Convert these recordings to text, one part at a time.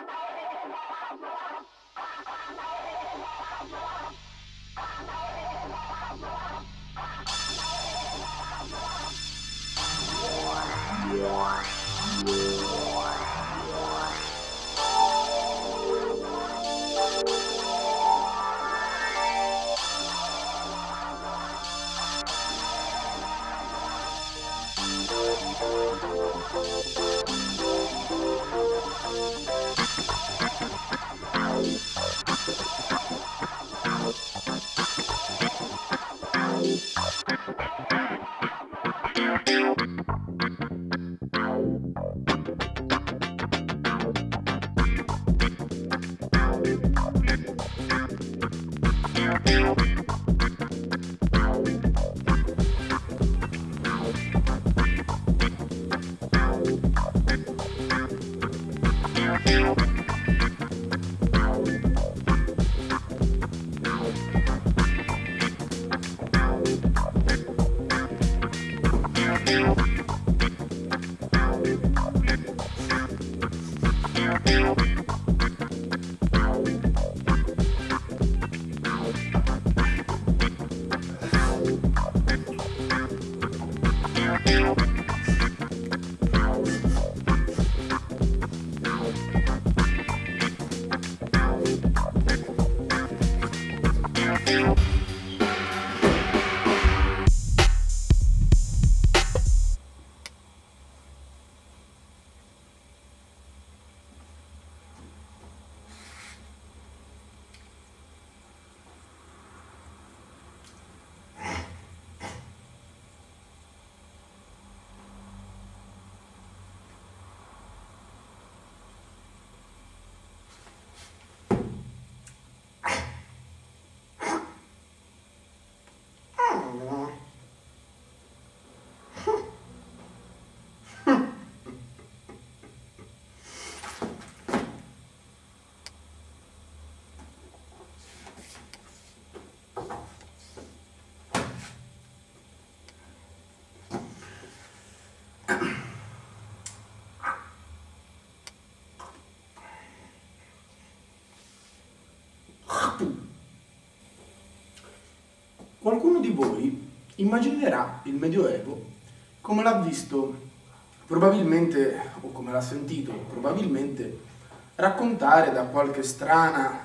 Qualcuno di voi immaginerà il Medioevo come l'ha visto probabilmente, o come l'ha sentito probabilmente, raccontare da qualche strana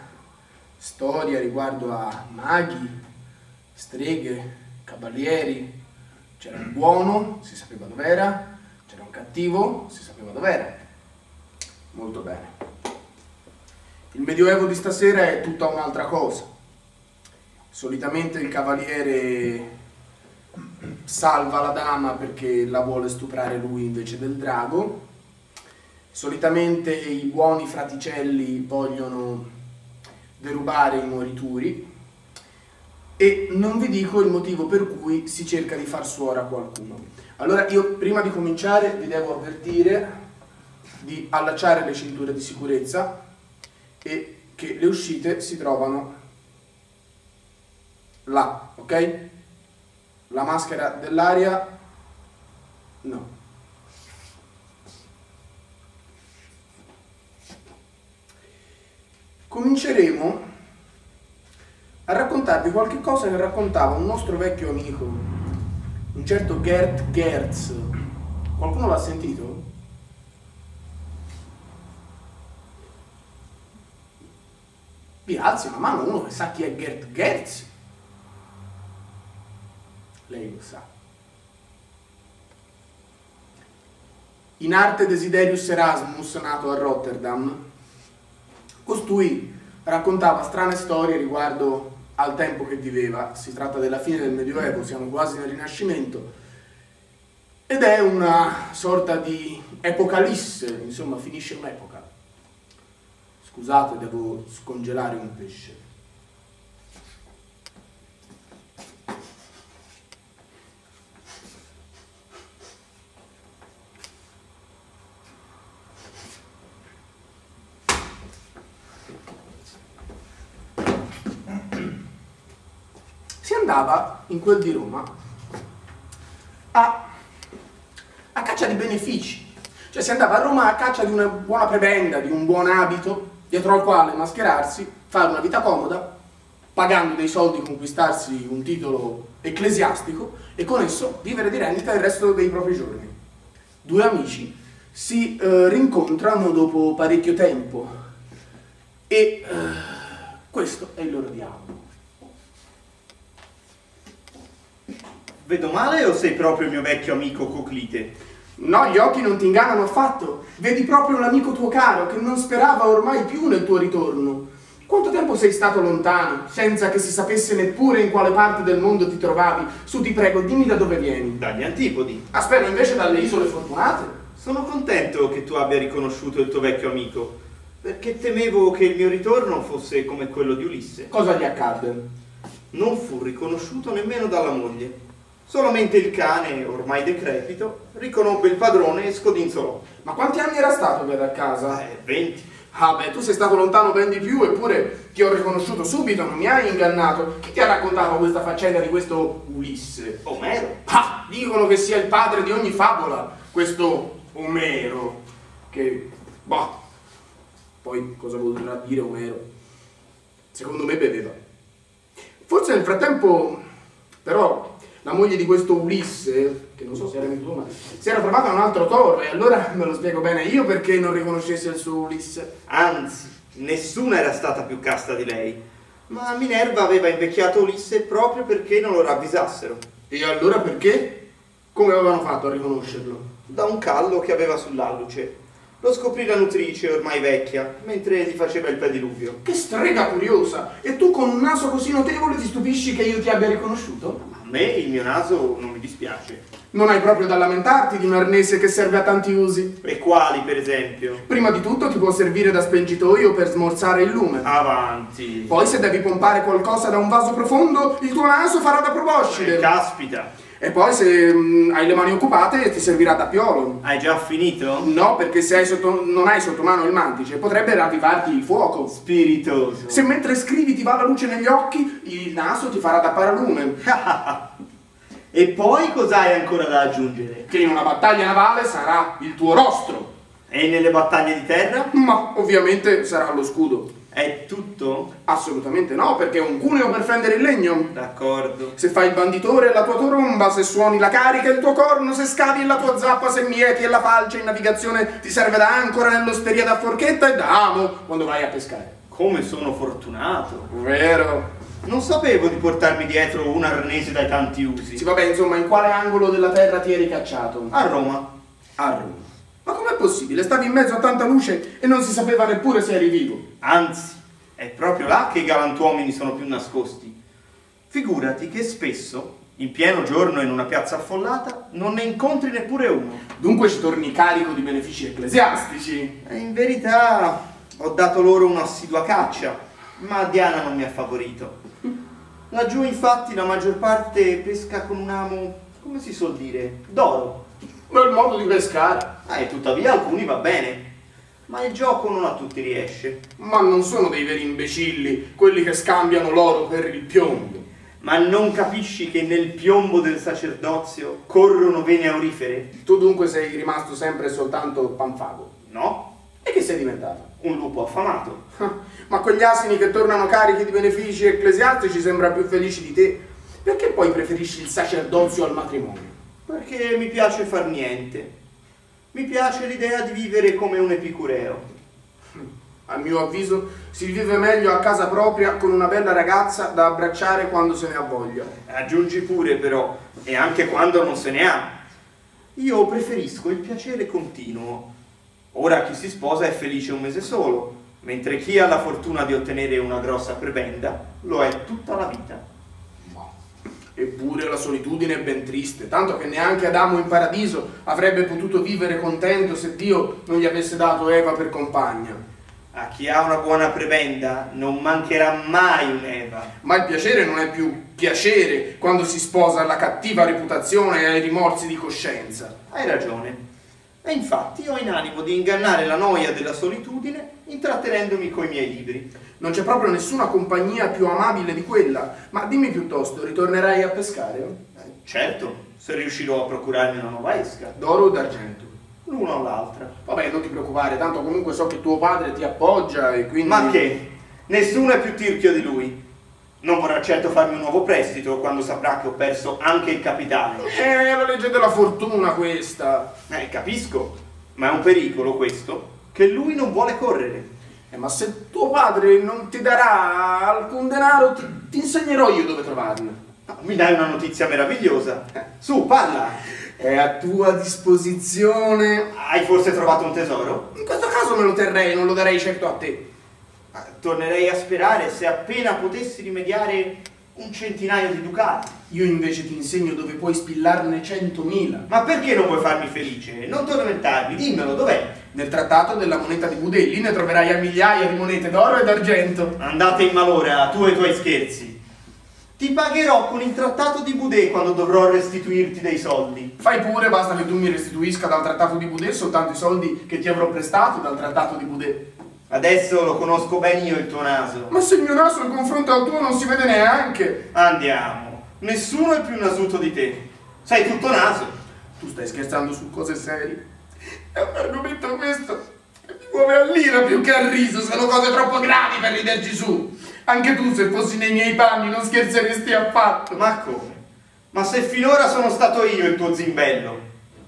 storia riguardo a maghi, streghe, cavalieri. C'era un buono, si sapeva dov'era, c'era un cattivo, si sapeva dov'era. Molto bene. Il Medioevo di stasera è tutta un'altra cosa. Solitamente il cavaliere salva la dama perché la vuole stuprare lui invece del drago. Solitamente i buoni fraticelli vogliono derubare i morituri. E non vi dico il motivo per cui si cerca di far suora a qualcuno. Allora io prima di cominciare vi devo avvertire di allacciare le cinture di sicurezza e che le uscite si trovano là, ok? La maschera dell'aria no. Cominceremo a raccontarvi qualche cosa che raccontava un nostro vecchio amico, un certo Gert Gerz. Qualcuno l'ha sentito? Vi alzi una mano uno che sa chi è Gert Gerz? Lei lo sa. In arte Desiderius Erasmus, nato a Rotterdam, costui raccontava strane storie riguardo al tempo che viveva. Si tratta della fine del Medioevo, siamo quasi nel Rinascimento, ed è una sorta di epocalisse, insomma finisce un'epoca. Scusate, devo scongelare un pesce. Si andava in quel di Roma a caccia di benefici. Cioè si andava a Roma a caccia di una buona prebenda, di un buon abito, dietro al quale mascherarsi, fare una vita comoda, pagando dei soldi conquistarsi un titolo ecclesiastico e con esso vivere di rendita il resto dei propri giorni. Due amici si rincontrano dopo parecchio tempo e questo è il loro dialogo. Vedo male o sei proprio il mio vecchio amico Coclite? No, gli occhi non ti ingannano affatto. Vedi proprio l'amico tuo caro che non sperava ormai più nel tuo ritorno. Quanto tempo sei stato lontano, senza che si sapesse neppure in quale parte del mondo ti trovavi? Su, ti prego, dimmi da dove vieni. Dagli Antipodi. Spero invece dalle isole fortunate. Sono contento che tu abbia riconosciuto il tuo vecchio amico, perché temevo che il mio ritorno fosse come quello di Ulisse. Cosa gli accadde? Non fu riconosciuto nemmeno dalla moglie. Solamente il cane, ormai decrepito, riconobbe il padrone e scodinzolò. Ma quanti anni era stato per a casa? 20. Ah beh, tu sei stato lontano ben di più, eppure ti ho riconosciuto subito, non mi hai ingannato. Chi ti ha raccontato questa faccenda di questo Ulisse? Omero. Ah, dicono che sia il padre di ogni favola, questo Omero, che, bah, poi cosa vorrà dire Omero? Secondo me beveva. Forse nel frattempo, però, la moglie di questo Ulisse, che non so se era mio tuo, ma si era trovata un altro toro, e allora me lo spiego bene io perché non riconoscesse il suo Ulisse. Anzi, nessuna era stata più casta di lei, ma Minerva aveva invecchiato Ulisse proprio perché non lo ravvisassero. E allora perché? Come avevano fatto a riconoscerlo? Da un callo che aveva sull'alluce. Lo scoprì la nutrice, ormai vecchia, mentre gli faceva il pediluvio. Che strega curiosa! E tu con un naso così notevole ti stupisci che io ti abbia riconosciuto? A me il mio naso non mi dispiace. Non hai proprio da lamentarti di un arnese che serve a tanti usi. E quali, per esempio? Prima di tutto ti può servire da spengitoio per smorzare il lume. Avanti. Poi se devi pompare qualcosa da un vaso profondo, il tuo naso farà da proboscide. Caspita. E poi se hai le mani occupate ti servirà da piolo. Hai già finito? No, perché se non hai sotto mano il mantice potrebbe ravvivarti il fuoco. Spiritoso. Se mentre scrivi ti va la luce negli occhi, il naso ti farà da paralume. E poi cos'hai ancora da aggiungere? Che in una battaglia navale sarà il tuo rostro. E nelle battaglie di terra? Ma ovviamente sarà lo scudo. È tutto? Assolutamente no, perché è un cuneo per fendere il legno. D'accordo. Se fai il banditore è la tua tromba, se suoni la carica è il tuo corno, se scavi è la tua zappa, se mieti è la falce, in navigazione ti serve da ancora, nell'osteria da forchetta e da amo quando vai a pescare. Come sono fortunato. Vero? Non sapevo di portarmi dietro un arnese dai tanti usi. Sì, vabbè, insomma, in quale angolo della terra ti eri cacciato? A Roma. A Roma. Ma com'è possibile? Stavi in mezzo a tanta luce e non si sapeva neppure se eri vivo. Anzi, è proprio là che i galantuomini sono più nascosti. Figurati che spesso, in pieno giorno in una piazza affollata, non ne incontri neppure uno. Dunque ci torni carico di benefici ecclesiastici. E in verità ho dato loro un'assidua caccia, ma Diana non mi ha favorito. Laggiù infatti la maggior parte pesca con un amo, come si suol dire, d'oro. Bel modo di pescare. E tuttavia alcuni va bene, ma il gioco non a tutti riesce. Ma non sono dei veri imbecilli quelli che scambiano l'oro per il piombo. Ma non capisci che nel piombo del sacerdozio corrono vene aurifere? Tu dunque sei rimasto sempre e soltanto panfago. No, E che sei diventato? un lupo affamato. Ma quegli asini che tornano carichi di benefici ecclesiastici sembra più felici di te. Perché poi preferisci il sacerdozio al matrimonio? Perché mi piace far niente. Mi piace l'idea di vivere come un epicureo. A mio avviso si vive meglio a casa propria con una bella ragazza da abbracciare quando se ne ha voglia. Aggiungi pure però, e anche quando non se ne ha. Io preferisco il piacere continuo. Ora chi si sposa è felice un mese solo, mentre chi ha la fortuna di ottenere una grossa prebenda lo è tutta la vita. Eppure la solitudine è ben triste, tanto che neanche Adamo in paradiso avrebbe potuto vivere contento se Dio non gli avesse dato Eva per compagna. A chi ha una buona prebenda non mancherà mai un'Eva. Ma il piacere non è più piacere quando si sposa alla cattiva reputazione e ai rimorsi di coscienza. Hai ragione. E infatti ho in animo di ingannare la noia della solitudine intrattenendomi coi miei libri. Non c'è proprio nessuna compagnia più amabile di quella. Ma dimmi piuttosto, ritornerai a pescare? Certo, se riuscirò a procurarmi una nuova esca. D'oro o d'argento? l'una o l'altra. Vabbè, non ti preoccupare, tanto comunque so che tuo padre ti appoggia e quindi... Ma che? Nessuno è più tirchio di lui. Non vorrà certo farmi un nuovo prestito quando saprà che ho perso anche il capitale. È la legge della fortuna questa. Capisco, ma è un pericolo questo che lui non vuole correre. Ma se tuo padre non ti darà alcun denaro, ti insegnerò io dove trovarne. No, mi dai una notizia meravigliosa. Su, parla. È a tua disposizione. Hai forse trovato un tesoro? In questo caso me lo terrei, non lo darei certo a te. Tornerei a sperare se appena potessi rimediare un centinaio di ducati. Io invece ti insegno dove puoi spillarne 100.000. Ma perché non vuoi farmi felice? Non tormentarmi, dimmelo, dov'è? Nel trattato della moneta di Budè, lì ne troverai a migliaia di monete d'oro e d'argento. Andate in malora, tu e i tuoi scherzi. Ti pagherò con il trattato di Budè quando dovrò restituirti dei soldi. Fai pure, basta che tu mi restituisca dal trattato di Budè soltanto i soldi che ti avrò prestato dal trattato di Budè. Adesso lo conosco ben io il tuo naso. Ma se il mio naso in confronto al tuo non si vede neanche. Andiamo, nessuno è più nasuto di te. Sei tutto naso. Tu stai scherzando su cose serie? È un argomento questo che mi muove all'ira più che al riso, sono cose troppo gravi per riderci su. Anche tu se fossi nei miei panni non scherzeresti affatto. Ma come? Ma se finora sono stato io il tuo zimbello.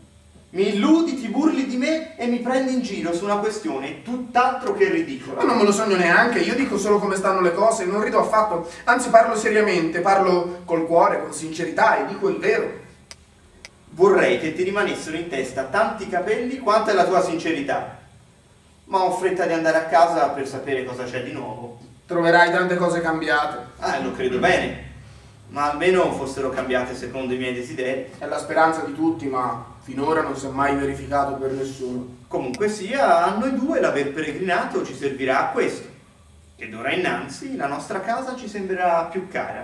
Mi illudi, ti burli di me e mi prendi in giro su una questione tutt'altro che ridicola. Ma non me lo sogno neanche, io dico solo come stanno le cose, non rido affatto, anzi parlo seriamente, parlo col cuore, con sincerità e dico il vero. Vorrei che ti rimanessero in testa tanti capelli quanto è la tua sincerità, ma ho fretta di andare a casa per sapere cosa c'è di nuovo. Troverai tante cose cambiate. Lo credo bene, ma almeno fossero cambiate secondo i miei desideri. È la speranza di tutti, ma finora non si è mai verificato per nessuno. Comunque sia, a noi due l'aver peregrinato ci servirà a questo. E d'ora innanzi la nostra casa ci sembrerà più cara.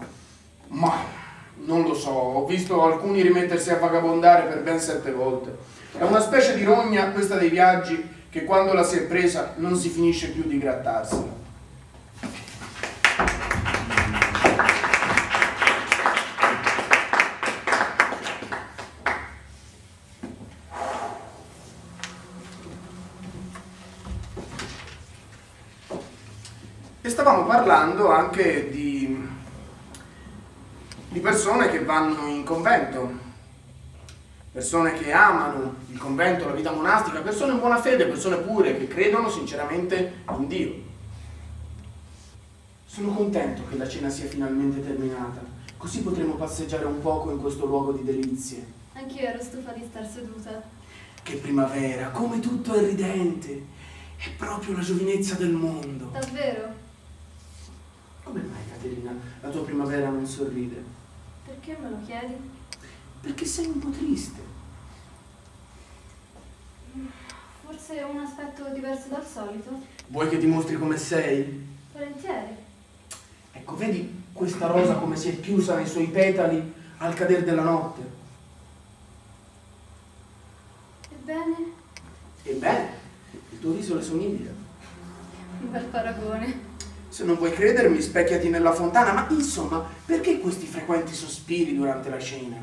Ma non lo so, ho visto alcuni rimettersi a vagabondare per ben 7 volte. È una specie di rogna questa dei viaggi che quando la si è presa non si finisce più di grattarsela. E stavamo parlando anche di persone che vanno in convento, persone che amano il convento, la vita monastica, persone in buona fede, persone pure che credono sinceramente in Dio. Sono contento che la cena sia finalmente terminata, così potremo passeggiare un poco in questo luogo di delizie. Anch'io ero stufa di star seduta. Che primavera, come tutto è ridente, è proprio la giovinezza del mondo. Davvero? Come mai, Caterina, la tua primavera non sorride? Perché me lo chiedi? Perché sei un po' triste. Forse un aspetto diverso dal solito? Vuoi che ti mostri come sei? Volentieri. Ecco, vedi questa rosa come si è chiusa nei suoi petali al cadere della notte? Ebbene? Ebbene, il tuo viso le somiglia. Un bel paragone. Se non vuoi credermi, specchiati nella fontana, ma insomma, perché questi frequenti sospiri durante la cena?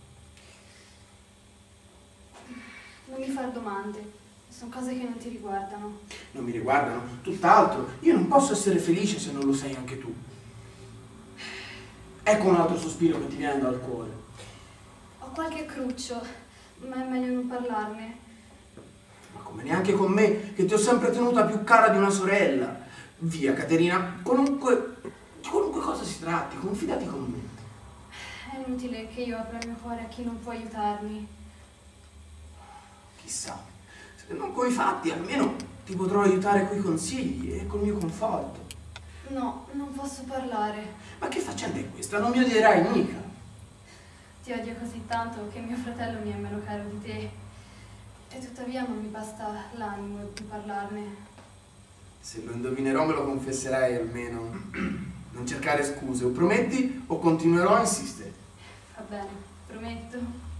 Non mi far domande, sono cose che non ti riguardano. Non mi riguardano, tutt'altro. Io non posso essere felice se non lo sei anche tu. Ecco un altro sospiro che ti viene dal cuore. Ho qualche cruccio, ma è meglio non parlarne. Ma come neanche con me, che ti ho sempre tenuta più cara di una sorella. Via, Caterina, di qualunque cosa si tratti, confidati con me. È inutile che io apra il mio cuore a chi non può aiutarmi. Chissà, se non coi fatti, almeno ti potrò aiutare coi consigli e col mio conforto. No, non posso parlare. Ma che faccenda è questa? Non mi odierai mica. Ti odio così tanto che mio fratello mi è meno caro di te. E tuttavia non mi basta l'animo di parlarne. Se lo indovinerò me lo confesserai almeno. Non cercare scuse, o prometti o continuerò a insistere. Va bene, prometto.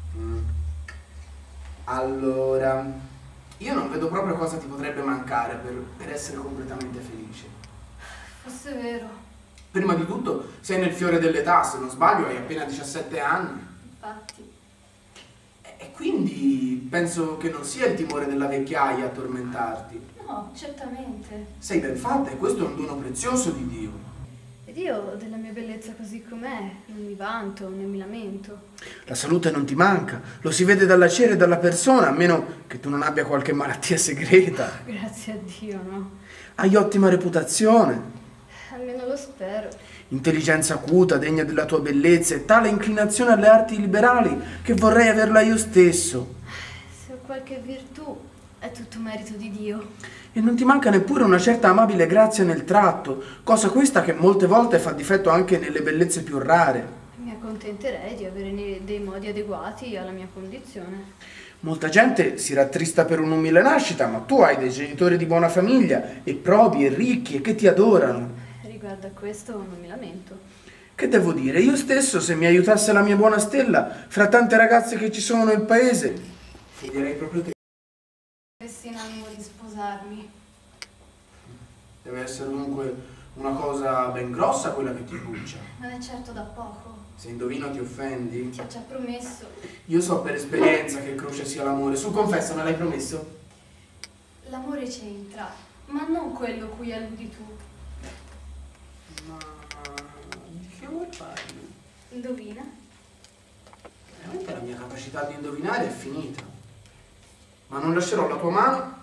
Allora, io non vedo proprio cosa ti potrebbe mancare per essere completamente felice. Fosse vero. Prima di tutto, sei nel fiore dell'età, se non sbaglio hai appena 17 anni. Infatti. E quindi penso che non sia il timore della vecchiaia a tormentarti. No, certamente. Sei ben fatta e questo è un dono prezioso di Dio. Ed io della mia bellezza così com'è, non mi vanto né mi lamento. La salute non ti manca, lo si vede dalla cera e dalla persona, a meno che tu non abbia qualche malattia segreta. Grazie a Dio, no? Hai ottima reputazione, Almeno lo spero. intelligenza acuta, degna della tua bellezza e tale inclinazione alle arti liberali che vorrei averla io stesso. Se ho qualche virtù, è tutto merito di Dio. E non ti manca neppure una certa amabile grazia nel tratto, cosa questa che molte volte fa difetto anche nelle bellezze più rare. Mi accontenterei di avere dei modi adeguati alla mia condizione. Molta gente si rattrista per un'umile nascita, ma tu hai dei genitori di buona famiglia, e probi e ricchi, e che ti adorano. Riguardo a questo non mi lamento. Che devo dire? Io stesso, se mi aiutasse la mia buona stella, fra tante ragazze che ci sono nel paese, sceglierei proprio te. Avessi in animo di sposarmi. Deve essere dunque una cosa ben grossa quella che ti brucia. Non è certo da poco. Se indovino ti offendi. Ti ho già promesso. Io so per esperienza che croce sia l'amore. Su, confessa, me l'hai promesso? L'amore c'entra, ma non quello cui alludi tu. Ma di che vuoi parli? Indovina? Veramente la mia capacità di indovinare è finita. Ma non lascerò la tua mano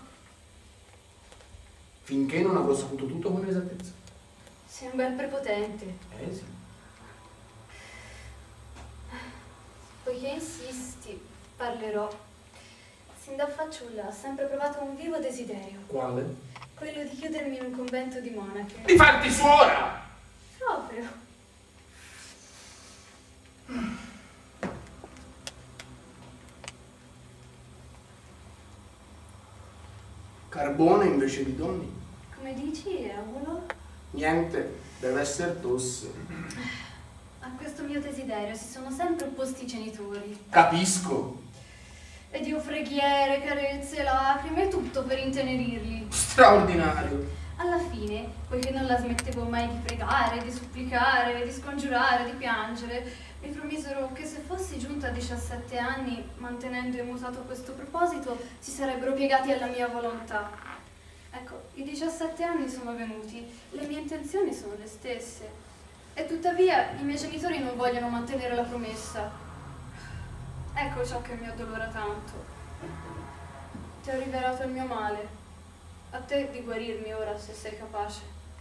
finché non avrò saputo tutto con esattezza. Sei un bel prepotente. Sì. Poiché insisti, parlerò. Sin da fanciulla ho sempre provato un vivo desiderio. Quale? Quello di chiudermi in un convento di monache. Di farti suora! Proprio. Carbone invece di donni? Come dici, Eolo? Niente, deve essere tosse. A questo mio desiderio si sono sempre opposti i genitori. Capisco. Ed io preghiere, carezze, lacrime, tutto per intenerirli. Straordinario. Alla fine, poiché non la smettevo mai di pregare, di supplicare, di scongiurare, di piangere, mi promisero che se fossi giunta a 17 anni, mantenendo immutato questo proposito, si sarebbero piegati alla mia volontà. Ecco, i 17 anni sono venuti, le mie intenzioni sono le stesse. E tuttavia i miei genitori non vogliono mantenere la promessa. Ecco ciò che mi addolora tanto. Ti ho rivelato il mio male. A te di guarirmi ora, se sei capace.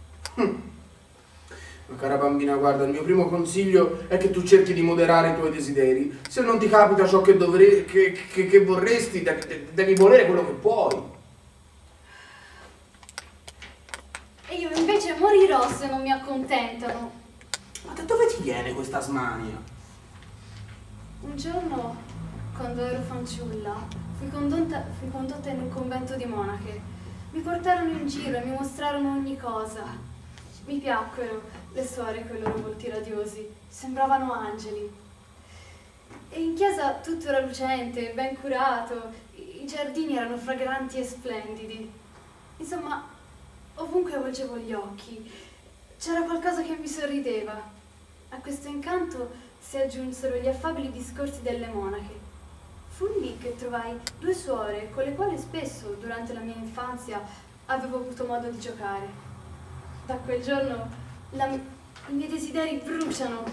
Ma cara bambina, guarda, il mio primo consiglio è che tu cerchi di moderare i tuoi desideri. Se non ti capita ciò che vorresti, devi volere quello che puoi. E io invece morirò se non mi accontentano. Ma da dove ti viene questa smania? Un giorno, quando ero fanciulla, fui condotta in un convento di monache. Mi portarono in giro e mi mostrarono ogni cosa. Mi piacquero le suore coi loro volti radiosi, sembravano angeli. E in chiesa tutto era lucente, ben curato, i giardini erano fragranti e splendidi. Insomma, ovunque volgevo gli occhi, c'era qualcosa che mi sorrideva. A questo incanto si aggiunsero gli affabili discorsi delle monache. Fu lì che trovai due suore con le quali spesso, durante la mia infanzia, avevo avuto modo di giocare. Da quel giorno i miei desideri bruciano.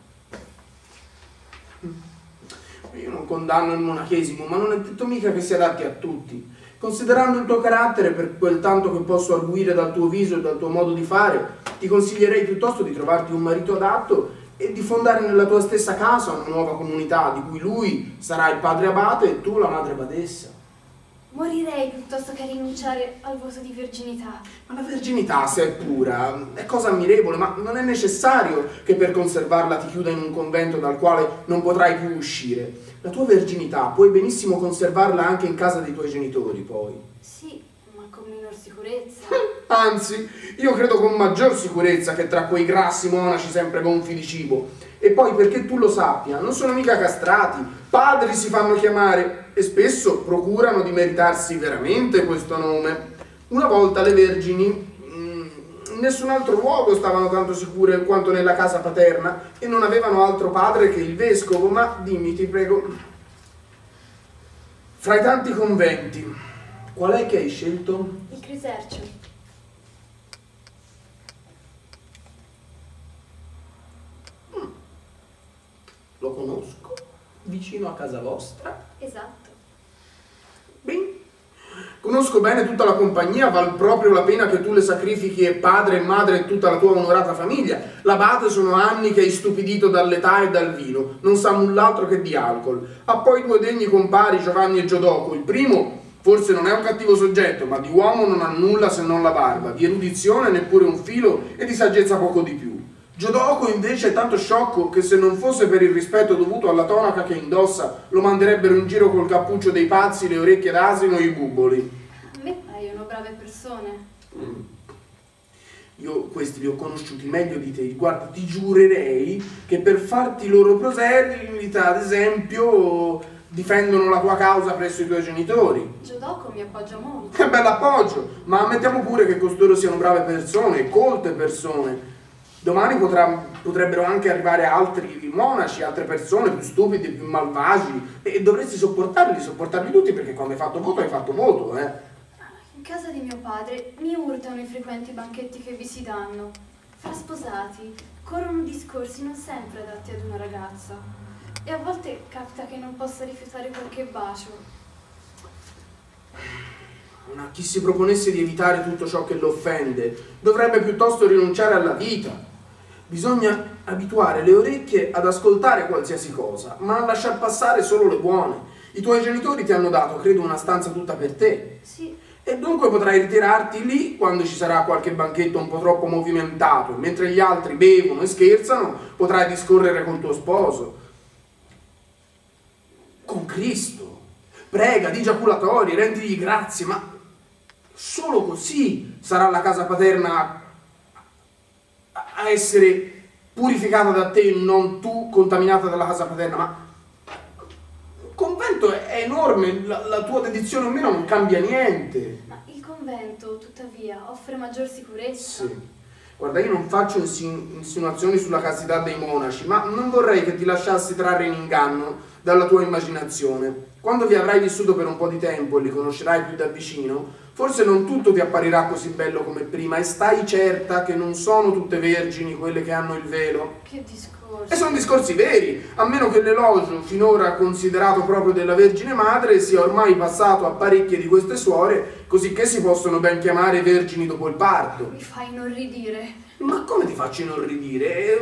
Io non condanno il monachesimo, ma non è detto mica che si adatti a tutti. Considerando il tuo carattere, per quel tanto che posso arguire dal tuo viso e dal tuo modo di fare, ti consiglierei piuttosto di trovarti un marito adatto e di fondare nella tua stessa casa una nuova comunità, di cui lui sarà il padre abate e tu la madre badessa. Morirei piuttosto che rinunciare al voto di verginità. Ma la verginità, se è pura, è cosa ammirevole, ma non è necessario che per conservarla ti chiuda in un convento dal quale non potrai più uscire. La tua verginità puoi benissimo conservarla anche in casa dei tuoi genitori, poi. Sì, ma con minor sicurezza. Anzi, io credo con maggior sicurezza che tra quei grassi monaci sempre gonfi di cibo. E poi, perché tu lo sappia, non sono mica castrati, padri si fanno chiamare e spesso procurano di meritarsi veramente questo nome. Una volta le vergini in nessun altro luogo stavano tanto sicure quanto nella casa paterna e non avevano altro padre che il vescovo, ma dimmi, ti prego. Fra i tanti conventi, qual è che hai scelto? Il Crisercio. Lo conosco, vicino a casa vostra. Esatto. Ben, conosco bene tutta la compagnia, val proprio la pena che tu le sacrifichi e padre e madre e tutta la tua onorata famiglia. L'abate sono anni che è istupidito dall'età e dal vino, non sa null'altro che di alcol. Ha poi 2 degni compari, Giovanni e Giodoco. Il primo forse non è un cattivo soggetto, ma di uomo non ha nulla se non la barba, di erudizione neppure un filo e di saggezza poco di più. Giodoco invece è tanto sciocco che se non fosse per il rispetto dovuto alla tonaca che indossa, lo manderebbero in giro col cappuccio dei pazzi, le orecchie d'asino e i bubboli. A me paiono brave persone. Io questi li ho conosciuti meglio di te. Guarda, ti giurerei che per farti i loro proselita, ad esempio, difendono la tua causa presso i tuoi genitori. Giodoco mi appoggia molto. Che bell'appoggio! Ma ammettiamo pure che costoro siano brave persone, colte persone. Domani potrebbero anche arrivare altri monaci, altre persone più stupidi, più malvagi, e dovresti sopportarli tutti, perché quando hai fatto voto, In casa di mio padre mi urtano i frequenti banchetti che vi si danno. Fra sposati corrono discorsi non sempre adatti ad una ragazza. E a volte capita che non possa rifiutare qualche bacio. Ma chi si proponesse di evitare tutto ciò che lo offende dovrebbe piuttosto rinunciare alla vita. Bisogna abituare le orecchie ad ascoltare qualsiasi cosa, ma a lasciar passare solo le buone. I tuoi genitori ti hanno dato, credo, una stanza tutta per te. Sì. E dunque potrai ritirarti lì quando ci sarà qualche banchetto un po' troppo movimentato, e mentre gli altri bevono e scherzano, potrai discorrere col tuo sposo. Con Cristo. Prega, di giaculatori, rendigli grazie, ma solo così sarà la casa paterna a essere purificata da te, non tu contaminata dalla casa paterna. Ma il convento è enorme, la tua dedizione o meno non cambia niente. Ma il convento, tuttavia, offre maggior sicurezza. Sì. Guarda, io non faccio insinuazioni sulla castità dei monaci, ma non vorrei che ti lasciassi trarre in inganno dalla tua immaginazione. Quando vi avrai vissuto per un po' di tempo e li conoscerai più da vicino, forse non tutto ti apparirà così bello come prima, e stai certa che non sono tutte vergini quelle che hanno il velo. Che discorso. E sono discorsi veri, a meno che l'elogio finora considerato proprio della Vergine Madre sia ormai passato a parecchie di queste suore, così che si possono ben chiamare vergini dopo il parto. Mi fai inorridire. Ma come ti faccio inorridire?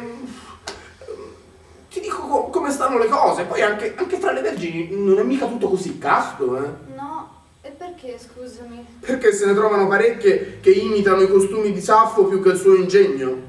Ti dico come stanno le cose, poi anche fra le vergini non è mica tutto così casto, No, e perché, scusami? Perché se ne trovano parecchie che imitano i costumi di Saffo più che il suo ingegno.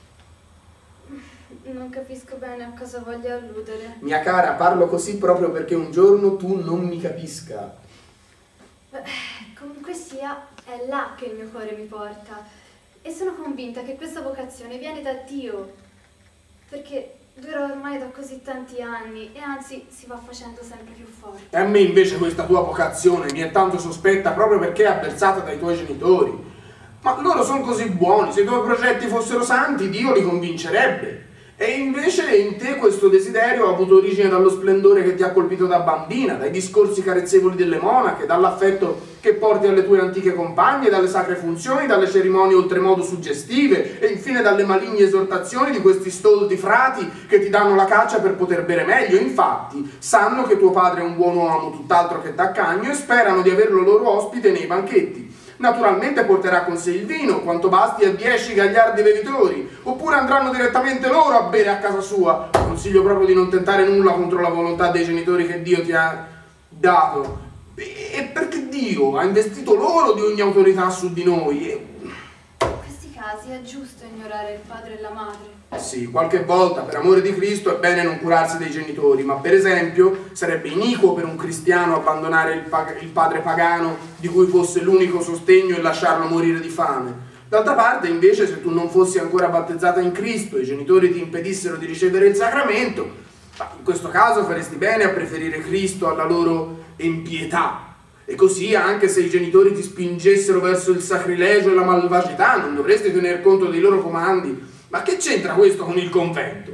Non capisco bene a cosa voglia alludere. Mia cara, parlo così proprio perché un giorno tu non mi capisca. Beh, comunque sia, è là che il mio cuore mi porta. E sono convinta che questa vocazione viene da Dio. Perché dura ormai da così tanti anni e anzi si va facendo sempre più forte. E a me invece questa tua vocazione mi è tanto sospetta proprio perché è avversata dai tuoi genitori. Ma loro sono così buoni, se i tuoi progetti fossero santi Dio li convincerebbe. E invece in te questo desiderio ha avuto origine dallo splendore che ti ha colpito da bambina, dai discorsi carezzevoli delle monache, dall'affetto che porti alle tue antiche compagne, dalle sacre funzioni, dalle cerimonie oltremodo suggestive e infine dalle maligne esortazioni di questi stolti frati che ti danno la caccia per poter bere meglio. Infatti sanno che tuo padre è un buon uomo, tutt'altro che taccagno, e sperano di averlo loro ospite nei banchetti. Naturalmente porterà con sé il vino, quanto basti a 10 gagliardi bevitori, oppure andranno direttamente loro a bere a casa sua. Consiglio proprio di non tentare nulla contro la volontà dei genitori che Dio ti ha dato. E perché Dio ha investito loro di ogni autorità su di noi. In questi casi è giusto ignorare il padre e la madre. Sì, qualche volta, per amore di Cristo, è bene non curarsi dei genitori, ma per esempio sarebbe iniquo per un cristiano abbandonare il padre pagano di cui fosse l'unico sostegno e lasciarlo morire di fame. D'altra parte, invece, se tu non fossi ancora battezzata in Cristo e i genitori ti impedissero di ricevere il sacramento, in questo caso faresti bene a preferire Cristo alla loro empietà. E così, anche se i genitori ti spingessero verso il sacrilegio e la malvagità, non dovresti tener conto dei loro comandi. Ma che c'entra questo con il convento?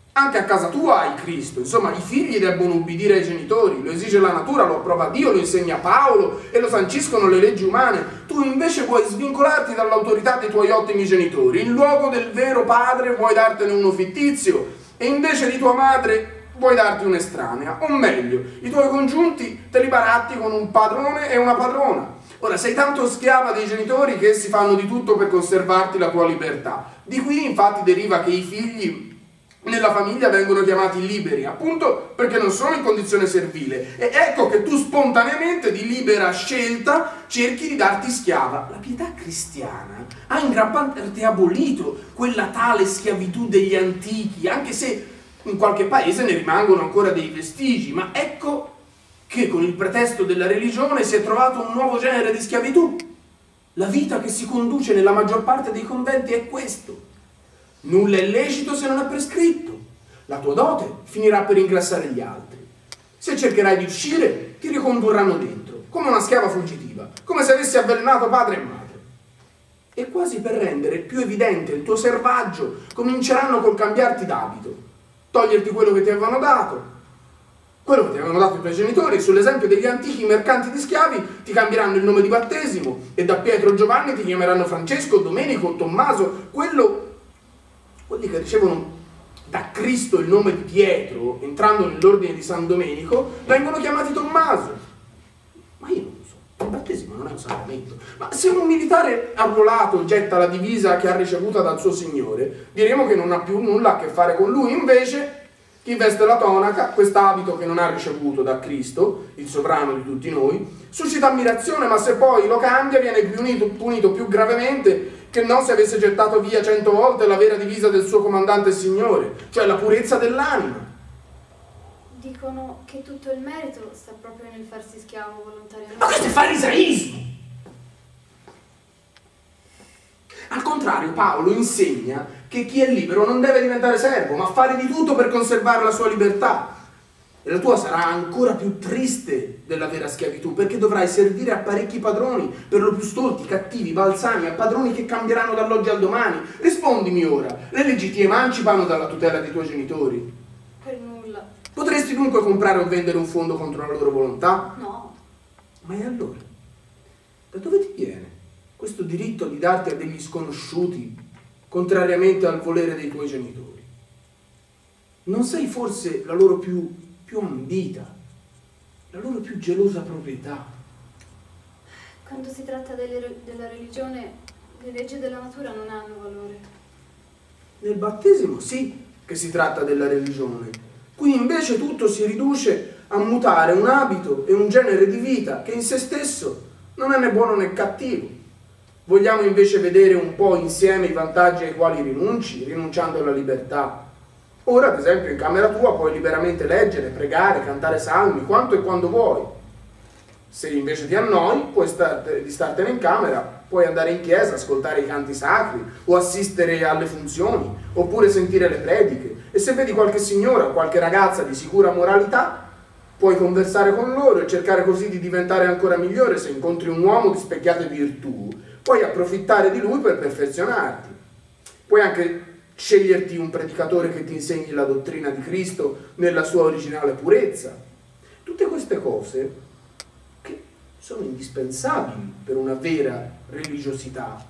Anche a casa tua hai Cristo, insomma i figli debbono ubbidire ai genitori, lo esige la natura, lo approva Dio, lo insegna Paolo e lo sanciscono le leggi umane. Tu invece vuoi svincolarti dall'autorità dei tuoi ottimi genitori, in luogo del vero padre vuoi dartene uno fittizio e invece di tua madre vuoi darti un'estranea, o meglio, i tuoi congiunti te li baratti con un padrone e una padrona. Ora, sei tanto schiava dei genitori che essi fanno di tutto per conservarti la tua libertà. Di qui infatti deriva che i figli nella famiglia vengono chiamati liberi, appunto perché non sono in condizione servile. E ecco che tu spontaneamente, di libera scelta, cerchi di darti schiava. La pietà cristiana ha in gran parte abolito quella tale schiavitù degli antichi, anche se in qualche paese ne rimangono ancora dei vestigi, ma ecco che con il pretesto della religione si è trovato un nuovo genere di schiavitù. La vita che si conduce nella maggior parte dei conventi è questo. Nulla è lecito se non è prescritto. La tua dote finirà per ingrassare gli altri. Se cercherai di uscire, ti ricondurranno dentro, come una schiava fuggitiva, come se avessi avvelenato padre e madre. E quasi per rendere più evidente il tuo servaggio, cominceranno col cambiarti d'abito, toglierti quello che ti avevano dato, quello che ti avevano dato i tuoi genitori. Sull'esempio degli antichi mercanti di schiavi ti cambieranno il nome di battesimo e da Pietro Giovanni ti chiameranno Francesco, Domenico, Tommaso. Quelli che ricevono da Cristo il nome di Pietro, entrando nell'ordine di San Domenico, vengono chiamati Tommaso. Ma io non lo so, il battesimo non è un sacramento. Ma se un militare arruolato getta la divisa che ha ricevuta dal suo signore, diremo che non ha più nulla a che fare con lui. Invece chi veste la tonaca, quest'abito che non ha ricevuto da Cristo, il sovrano di tutti noi, suscita ammirazione, ma se poi lo cambia viene punito più gravemente che non se avesse gettato via 100 volte la vera divisa del suo comandante e signore, cioè la purezza dell'anima. Dicono che tutto il merito sta proprio nel farsi schiavo volontariamente. Ma questo è farisaismo! Al contrario, Paolo insegna che chi è libero non deve diventare servo, ma fare di tutto per conservare la sua libertà. E la tua sarà ancora più triste della vera schiavitù, perché dovrai servire a parecchi padroni, per lo più stolti, cattivi, balzani, a padroni che cambieranno dall'oggi al domani. Rispondimi ora, le leggi ti emancipano dalla tutela dei tuoi genitori? Per nulla. Potresti dunque comprare o vendere un fondo contro la loro volontà? No. Ma e allora? Da dove ti viene questo diritto di darti a degli sconosciuti, contrariamente al volere dei tuoi genitori? Non sei forse la loro più ambita, la loro più gelosa proprietà? Quando si tratta della religione, le leggi della natura non hanno valore. Nel battesimo sì che si tratta della religione. Qui invece tutto si riduce a mutare un abito e un genere di vita che in se stesso non è né buono né cattivo. Vogliamo invece vedere un po' insieme i vantaggi ai quali rinunci, rinunciando alla libertà. Ora, ad esempio, in camera tua puoi liberamente leggere, pregare, cantare salmi, quanto e quando vuoi. Se invece ti annoi, puoi startene in camera, puoi andare in chiesa, ascoltare i canti sacri, o assistere alle funzioni, oppure sentire le prediche. E se vedi qualche signora o qualche ragazza di sicura moralità, puoi conversare con loro e cercare così di diventare ancora migliore. Se incontri un uomo di specchiate virtù, puoi approfittare di lui per perfezionarti. Puoi anche sceglierti un predicatore che ti insegni la dottrina di Cristo nella sua originale purezza. Tutte queste cose che sono indispensabili per una vera religiosità.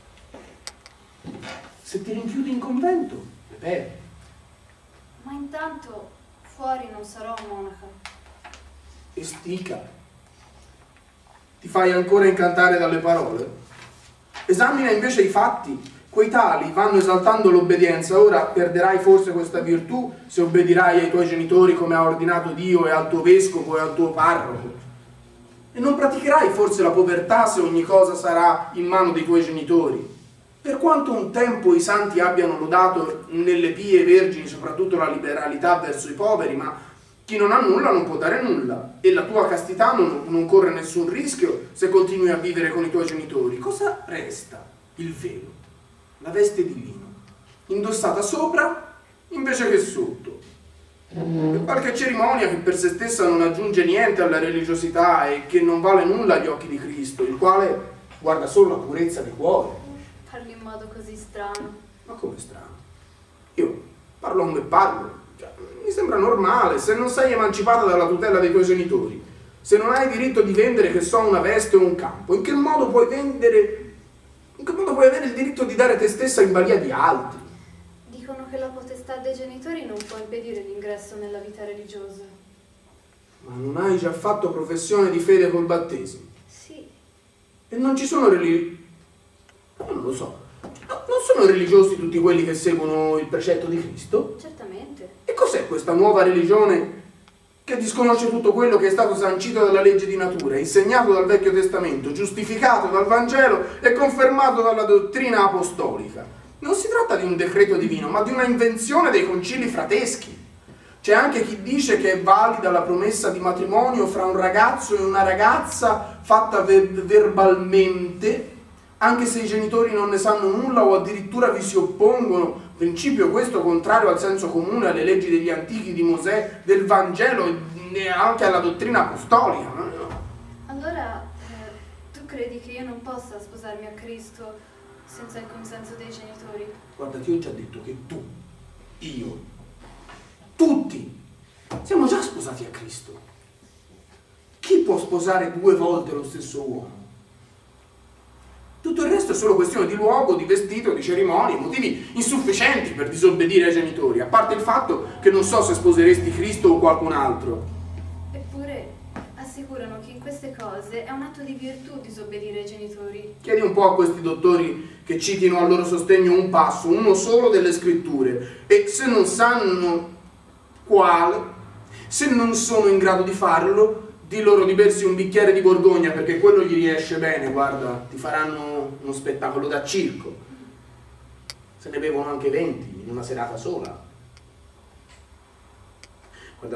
Se ti rinchiudi in convento, le perdi. Ma intanto fuori non sarò monaca. E stica. Ti fai ancora incantare dalle parole? Esamina invece i fatti. Quei tali vanno esaltando l'obbedienza. Ora perderai forse questa virtù se obbedirai ai tuoi genitori come ha ordinato Dio, e al tuo vescovo e al tuo parroco. E non praticherai forse la povertà se ogni cosa sarà in mano dei tuoi genitori. Per quanto un tempo i santi abbiano lodato nelle pie vergini soprattutto la liberalità verso i poveri, ma chi non ha nulla non può dare nulla, e la tua castità non corre nessun rischio se continui a vivere con i tuoi genitori. Cosa resta? Il velo, la veste di lino, indossata sopra invece che sotto. E qualche cerimonia che per se stessa non aggiunge niente alla religiosità e che non vale nulla agli occhi di Cristo, il quale guarda solo la purezza di cuore. Parli in modo così strano. Ma come strano? Io parlo come parlo. Cioè, mi sembra normale, se non sei emancipata dalla tutela dei tuoi genitori, se non hai diritto di vendere, che so, una veste o un campo, in che modo puoi vendere, in che modo puoi avere il diritto di dare te stessa in balia di altri? Dicono che la potestà dei genitori non può impedire l'ingresso nella vita religiosa. Ma non hai già fatto professione di fede col battesimo? Sì. E non ci sono non lo so. Non sono religiosi tutti quelli che seguono il precetto di Cristo? Certamente. E cos'è questa nuova religione che disconosce tutto quello che è stato sancito dalla legge di natura, insegnato dal Vecchio Testamento, giustificato dal Vangelo e confermato dalla dottrina apostolica? Non si tratta di un decreto divino, ma di una invenzione dei concili frateschi. C'è anche chi dice che è valida la promessa di matrimonio fra un ragazzo e una ragazza fatta verbalmente, anche se i genitori non ne sanno nulla o addirittura vi si oppongono, principio questo contrario al senso comune, alle leggi degli antichi, di Mosè, del Vangelo e anche alla dottrina apostolica. Allora, tu credi che io non possa sposarmi a Cristo senza il consenso dei genitori? Guarda, ti ho già detto che tu, io, tutti siamo già sposati a Cristo. Chi può sposare 2 volte lo stesso uomo? Tutto il resto è solo questione di luogo, di vestito, di cerimonie, motivi insufficienti per disobbedire ai genitori, a parte il fatto che non so se sposeresti Cristo o qualcun altro. Eppure assicurano che in queste cose è un atto di virtù disobbedire ai genitori. Chiedi un po' a questi dottori che citino a loro sostegno un passo, uno solo delle scritture, e se non sanno quale, se non sono in grado di farlo, di loro di bersi un bicchiere di Borgogna, perché quello gli riesce bene, guarda, ti faranno uno spettacolo da circo. Se ne bevono anche 20 in una serata sola. Guarda,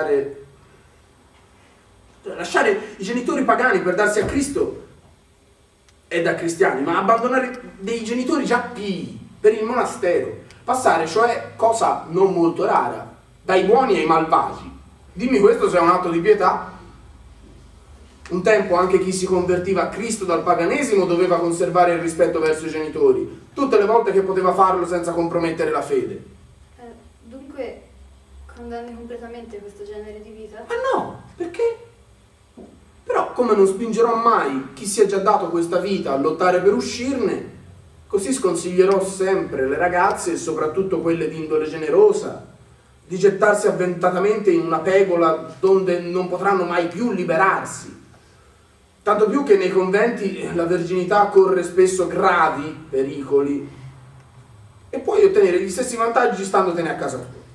lasciare i genitori pagani per darsi a Cristo è da cristiani, ma abbandonare dei genitori già pii per il monastero, passare, cioè, cosa non molto rara, dai buoni ai malvagi. Dimmi questo se è un atto di pietà. Un tempo anche chi si convertiva a Cristo dal paganesimo doveva conservare il rispetto verso i genitori, tutte le volte che poteva farlo senza compromettere la fede. Dunque, condanni completamente questo genere di vita? Ma no, perché? Però come non spingerò mai chi si è già dato questa vita a lottare per uscirne, così sconsiglierò sempre le ragazze, e soprattutto quelle di indole generosa, di gettarsi avventatamente in una pegola donde non potranno mai più liberarsi. Tanto più che nei conventi la verginità corre spesso gravi pericoli e puoi ottenere gli stessi vantaggi standotene a casa tua.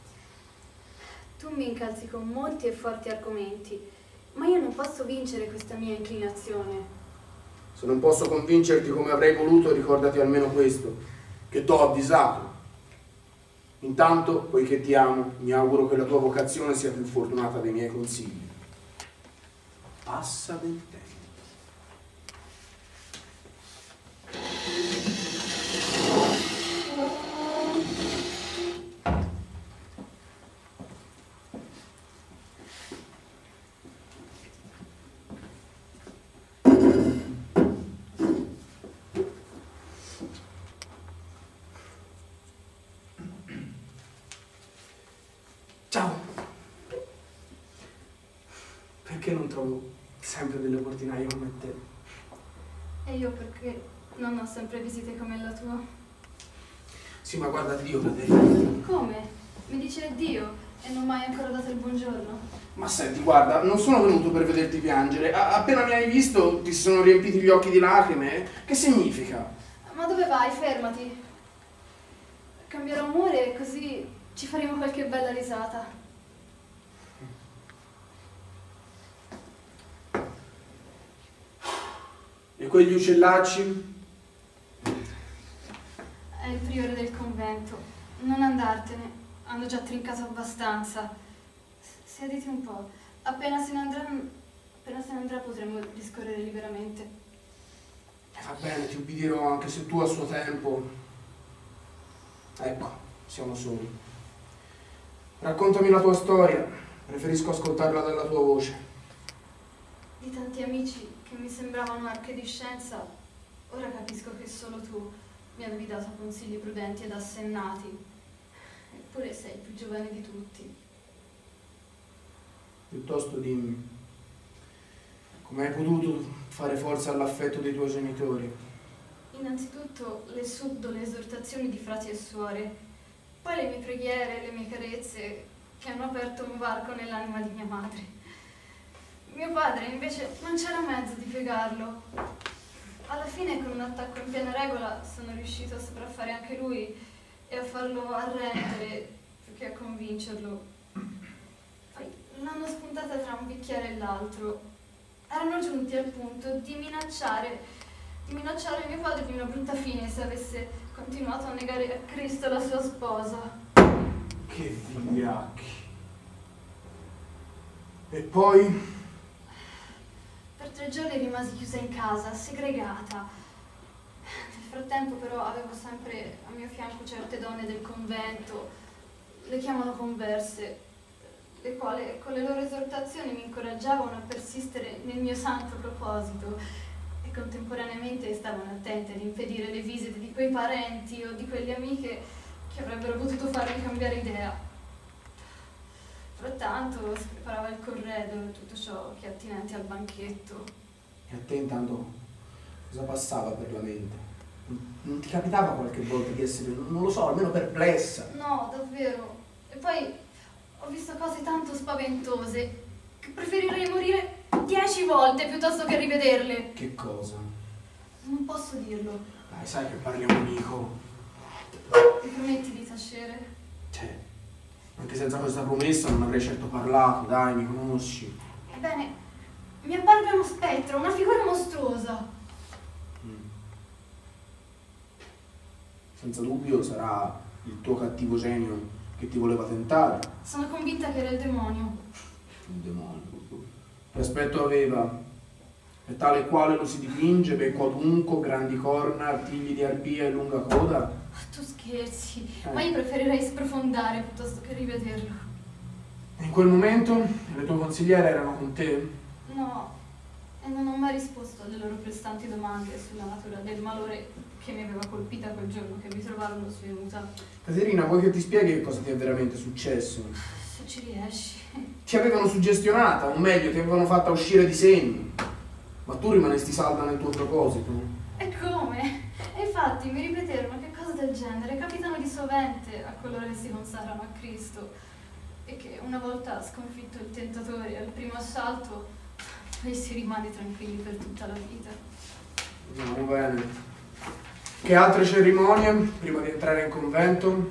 Tu mi incalzi con molti e forti argomenti, ma io non posso vincere questa mia inclinazione. Se non posso convincerti come avrei voluto, ricordati almeno questo, che t'ho avvisato. Intanto, poiché ti amo, mi auguro che la tua vocazione sia più fortunata dei miei consigli. Passa del tempo. Ciao. Perché non trovo sempre delle portinaie come te? E io perché non ho sempre visite come la tua? Sì, ma guarda, Dio, Federica. Come? Mi dice addio e non mi hai ancora dato il buongiorno? Ma senti, guarda, non sono venuto per vederti piangere. Appena mi hai visto ti si sono riempiti gli occhi di lacrime. Che significa? Ma dove vai? Fermati. Cambierò umore e così ci faremo qualche bella risata. E quegli uccellacci? È il priore del convento. Non andartene, hanno già trincato abbastanza. Siediti un po'. Appena se ne andrà potremo discorrere liberamente. Va bene, ti ubbidirò anche se tu a suo tempo. Ecco, siamo soli. Raccontami la tua storia, preferisco ascoltarla dalla tua voce. Di tanti amici che mi sembravano arche di scienza, ora capisco che solo tu mi avevi dato consigli prudenti ed assennati. Eppure sei il più giovane di tutti. Piuttosto dimmi, come hai potuto fare forza all'affetto dei tuoi genitori? Innanzitutto le subdole esortazioni di frati e suore, poi le mie preghiere, le mie carezze che hanno aperto un varco nell'anima di mia madre. Mio padre invece non c'era mezzo di piegarlo. Alla fine con un attacco in piena regola sono riuscito a sopraffare anche lui e a farlo arrendere più che a convincerlo. Poi l'hanno spuntata tra un bicchiere e l'altro. Erano giunti al punto di minacciare mio padre di una brutta fine se avesse continuato a negare a Cristo la sua sposa. Che vigliacchi! E poi? Per 3 giorni rimasi chiusa in casa, segregata. Nel frattempo però avevo sempre a mio fianco certe donne del convento, le chiamano converse, le quali con le loro esortazioni mi incoraggiavano a persistere nel mio santo proposito e contemporaneamente stavano attente ad impedire le visite di quei parenti o di quelle amiche che avrebbero potuto farmi cambiare idea. Frattanto si preparava il corredo e tutto ciò che è attinente al banchetto. E a te intanto cosa passava per la mente? Non ti capitava qualche volta di essere, non lo so, almeno perplessa? No, davvero. E poi ho visto cose tanto spaventose che preferirei morire 10 volte piuttosto che rivederle. Che cosa? Non posso dirlo. Dai, sai che parliamo amico. Mi prometti di tacere? Cioè, anche senza questa promessa non avrei certo parlato, dai, mi conosci. Ebbene, mi apparve uno spettro, una figura mostruosa. Senza dubbio sarà il tuo cattivo genio che ti voleva tentare. Sono convinta che era il demonio. Il demonio. Che aspetto aveva? È tale e quale lo si dipinge, becco adunco, grandi corna, artigli di arpia e lunga coda? Tu scherzi, ma io preferirei sprofondare piuttosto che rivederlo. In quel momento le tue consigliere erano con te? No, e non ho mai risposto alle loro prestanti domande sulla natura del malore che mi aveva colpita quel giorno che mi trovarono svenuta. Caterina, vuoi che ti spieghi che cosa ti è veramente successo? Se ci riesci. Ti avevano suggestionata, o meglio, ti avevano fatta uscire di segni. Ma tu rimanesti salda nel tuo proposito. E come? E infatti mi ripeterono che cose del genere capitano di sovente a coloro che si consacrano a Cristo e che una volta sconfitto il tentatore al primo assalto, poi si rimane tranquilli per tutta la vita. Va bene. Che altre cerimonie prima di entrare in convento?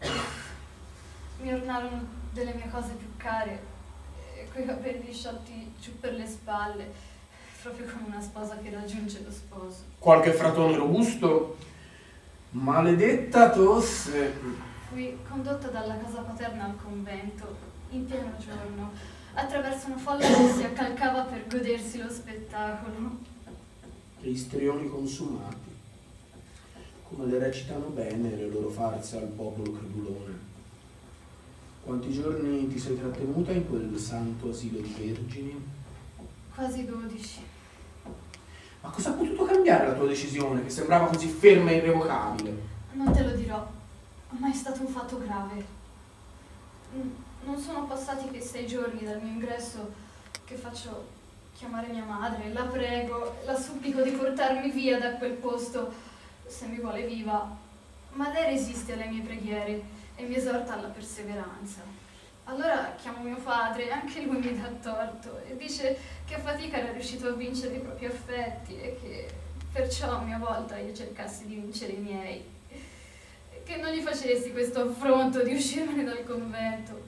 Mi ornarono delle mie cose più care e quei capelli sciolti giù per le spalle, proprio come una sposa che raggiunge lo sposo. Qualche fratone robusto? Maledetta tosse! Fui condotta dalla casa paterna al convento, in pieno giorno, attraverso una folla che si accalcava per godersi lo spettacolo. Che istrioni consumati. Come le recitano bene le loro farse al popolo credulone. Quanti giorni ti sei trattenuta in quel santo asilo di vergini? Quasi 12. Ma cosa ha potuto cambiare la tua decisione, che sembrava così ferma e irrevocabile? Non te lo dirò, ma è stato un fatto grave. Non sono passati che 6 giorni dal mio ingresso che faccio chiamare mia madre, la prego, la supplico di portarmi via da quel posto se mi vuole viva, ma lei resiste alle mie preghiere e mi esorta alla perseveranza. Allora chiamo mio padre, anche lui mi dà torto e dice che a fatica era riuscito a vincere i propri affetti e che perciò a mia volta io cercassi di vincere i miei, che non gli facessi questo affronto di uscirmene dal convento.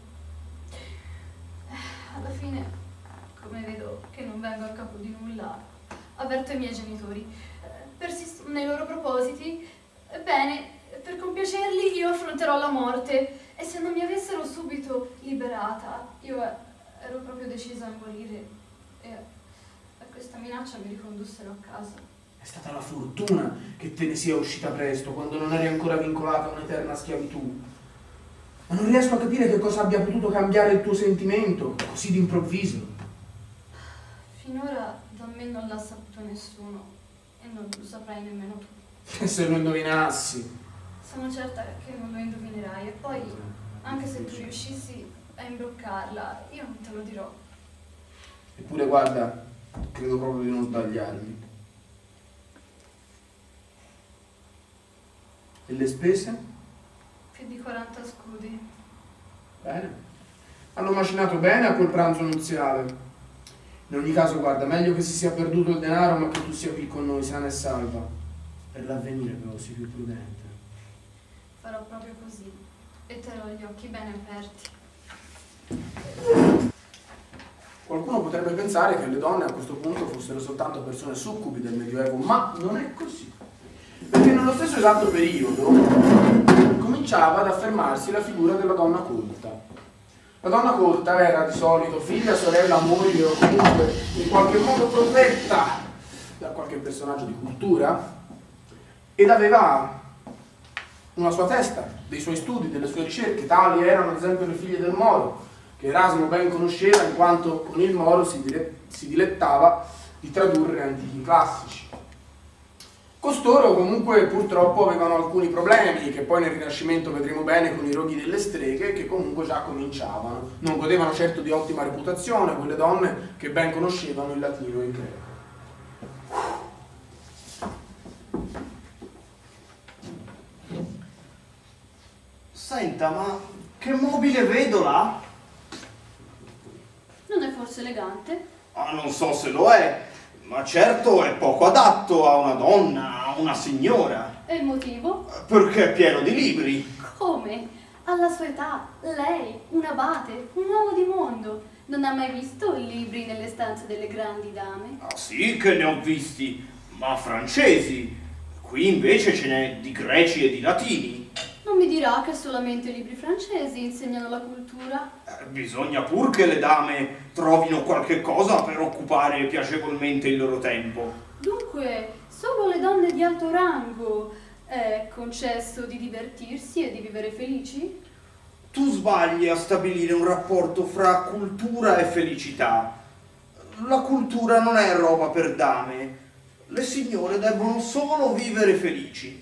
Alla fine, come vedo che non vengo a capo di nulla, avverto i miei genitori, persisto nei loro propositi. Ebbene, per compiacerli io affronterò la morte e se non mi avessero subito liberata, io ero proprio decisa a morire e a questa minaccia mi ricondussero a casa. È stata la fortuna che te ne sia uscita presto, quando non eri ancora vincolata a un'eterna schiavitù. Ma non riesco a capire che cosa abbia potuto cambiare il tuo sentimento, così d'improvviso. Finora da me non l'ha saputo nessuno e non lo saprai nemmeno tu. E se lo indovinassi? Sono certa che non lo indovinerai e poi Anche se tu riuscissi a imbroccarla, io non te lo dirò. Eppure guarda, credo proprio di non sbagliarmi. E le spese? Più di 40 scudi. Bene. Hanno macinato bene a quel pranzo nuziale. In ogni caso, guarda, meglio che si sia perduto il denaro, ma che tu sia qui con noi, sana e salva. Per l'avvenire però sii più prudente. Farò proprio così. E terrò gli occhi bene aperti. Qualcuno potrebbe pensare che le donne a questo punto fossero soltanto persone succubi del Medioevo, ma non è così. Perché nello stesso esatto periodo cominciava ad affermarsi la figura della donna colta. La donna colta era di solito figlia, sorella, moglie o comunque in qualche modo protetta da qualche personaggio di cultura ed aveva una sua testa, dei suoi studi, delle sue ricerche. Tali erano ad esempio le figlie del Moro, che Erasmo ben conosceva in quanto con il Moro si dilettava di tradurre antichi classici. Costoro comunque purtroppo avevano alcuni problemi che poi nel Rinascimento vedremo bene con i roghi delle streghe, che comunque già cominciavano. Non godevano certo di ottima reputazione quelle donne che ben conoscevano il latino e il greco. Senta, ma che mobile vedo là? Non è forse elegante? Ah, non so se lo è, ma certo è poco adatto a una donna, a una signora. E il motivo? Perché è pieno di libri. Come? Alla sua età, lei, un abate, un uomo di mondo, non ha mai visto libri nelle stanze delle grandi dame? Ah sì che ne ho visti, ma francesi. Qui invece ce n'è di greci e di latini. Non mi dirà che solamente i libri francesi insegnano la cultura? Bisogna pur che le dame trovino qualche cosa per occupare piacevolmente il loro tempo. Dunque, solo alle donne di alto rango è concesso di divertirsi e di vivere felici? Tu sbagli a stabilire un rapporto fra cultura e felicità. La cultura non è roba per dame. Le signore debbono solo vivere felici.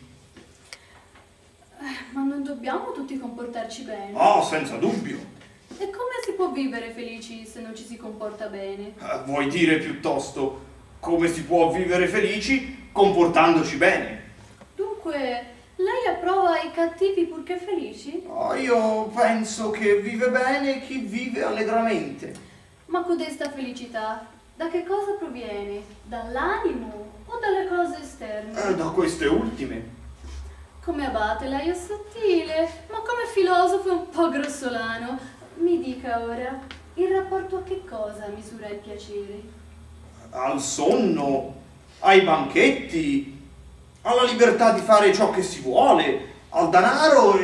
Ma non dobbiamo tutti comportarci bene? Oh, senza dubbio. E come si può vivere felici se non ci si comporta bene? Vuoi dire piuttosto come si può vivere felici comportandoci bene? Dunque, lei approva i cattivi purché felici? Oh, io penso che vive bene chi vive allegramente. Ma codesta felicità, da che cosa proviene? Dall'animo o dalle cose esterne? Da queste ultime. Come abate lei è sottile, ma come filosofo è un po' grossolano. Mi dica ora, in rapporto a che cosa misura il piacere? Al sonno, ai banchetti, alla libertà di fare ciò che si vuole, al denaro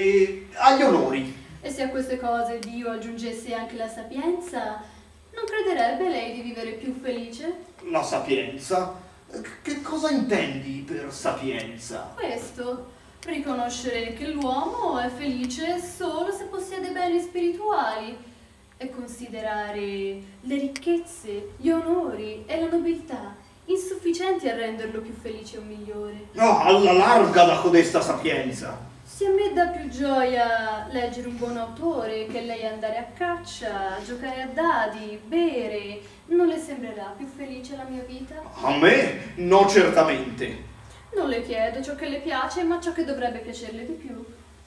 e agli onori. E se a queste cose Dio aggiungesse anche la sapienza, non crederebbe lei di vivere più felice? La sapienza? Che cosa intendi per sapienza? Questo, riconoscere che l'uomo è felice solo se possiede beni spirituali e considerare le ricchezze, gli onori e la nobiltà insufficienti a renderlo più felice o migliore. No, alla larga da codesta sapienza. Se a me dà più gioia leggere un buon autore che lei andare a caccia, giocare a dadi, bere, non le sembrerà più felice la mia vita? A me? No, certamente. Non le chiedo ciò che le piace, ma ciò che dovrebbe piacerle di più.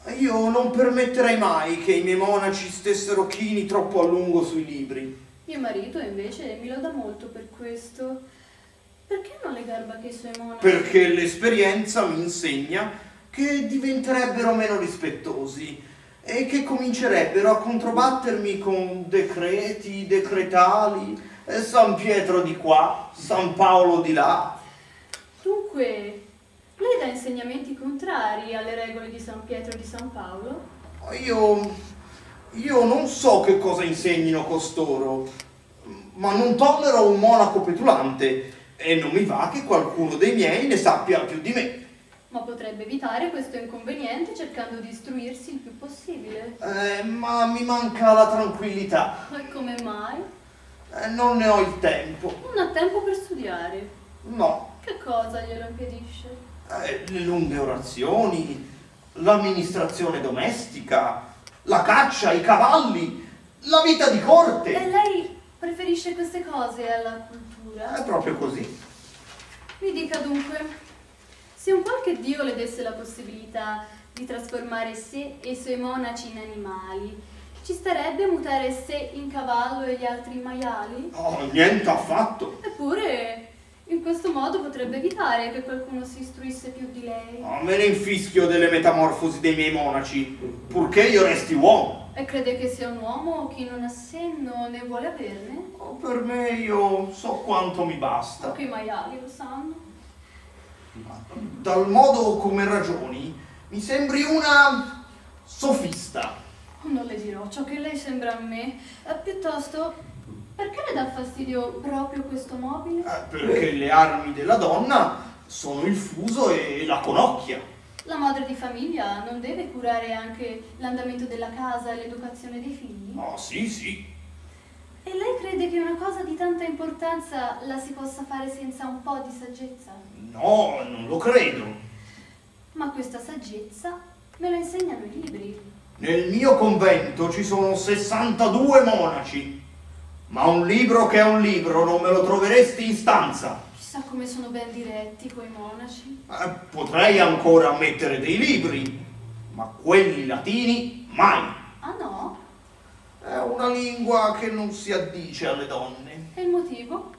Io non permetterei mai che i miei monaci stessero chini troppo a lungo sui libri. Mio marito invece mi loda molto per questo. Perché non le garba che i suoi monaci... Perché l'esperienza mi insegna che diventerebbero meno rispettosi e che comincerebbero a controbattermi con decreti, decretali, San Pietro di qua, San Paolo di là. Dunque, lei dà insegnamenti contrari alle regole di San Pietro e di San Paolo? Io non so che cosa insegnino costoro, ma non tollero un monaco petulante e non mi va che qualcuno dei miei ne sappia più di me. Ma potrebbe evitare questo inconveniente cercando di istruirsi il più possibile. Ma mi manca la tranquillità. E come mai? Non ne ho il tempo. Non ha tempo per studiare. No. Che cosa glielo impedisce? Le lunghe orazioni, l'amministrazione domestica, la caccia, i cavalli, la vita di corte. E lei preferisce queste cose alla cultura? È proprio così. Mi dica dunque, se un qualche dio le desse la possibilità di trasformare sé e i suoi monaci in animali, ci starebbe a mutare sé in cavallo e gli altri in maiali? Oh, niente affatto. Eppure, in questo modo potrebbe evitare che qualcuno si istruisse più di lei. Oh, me ne infischio delle metamorfosi dei miei monaci, purché io resti uomo. E crede che sia un uomo chi non ha senno né vuole averne? Oh, per me io so quanto mi basta. Anche i maiali lo sanno. Dal modo come ragioni, mi sembri una sofista. Non le dirò ciò che lei sembra a me. Piuttosto, perché le dà fastidio proprio questo mobile? Perché le armi della donna sono il fuso e la conocchia. La madre di famiglia non deve curare anche l'andamento della casa e l'educazione dei figli? Oh, sì, sì. E lei crede che una cosa di tanta importanza la si possa fare senza un po' di saggezza? No, non lo credo. Ma questa saggezza me la insegnano i libri. Nel mio convento ci sono 62 monaci, ma un libro che è un libro non me lo troveresti in stanza. Chissà come sono ben diretti quei monaci. Potrei ancora mettere dei libri, ma quelli latini mai. Ah no? È una lingua che non si addice alle donne. E il motivo?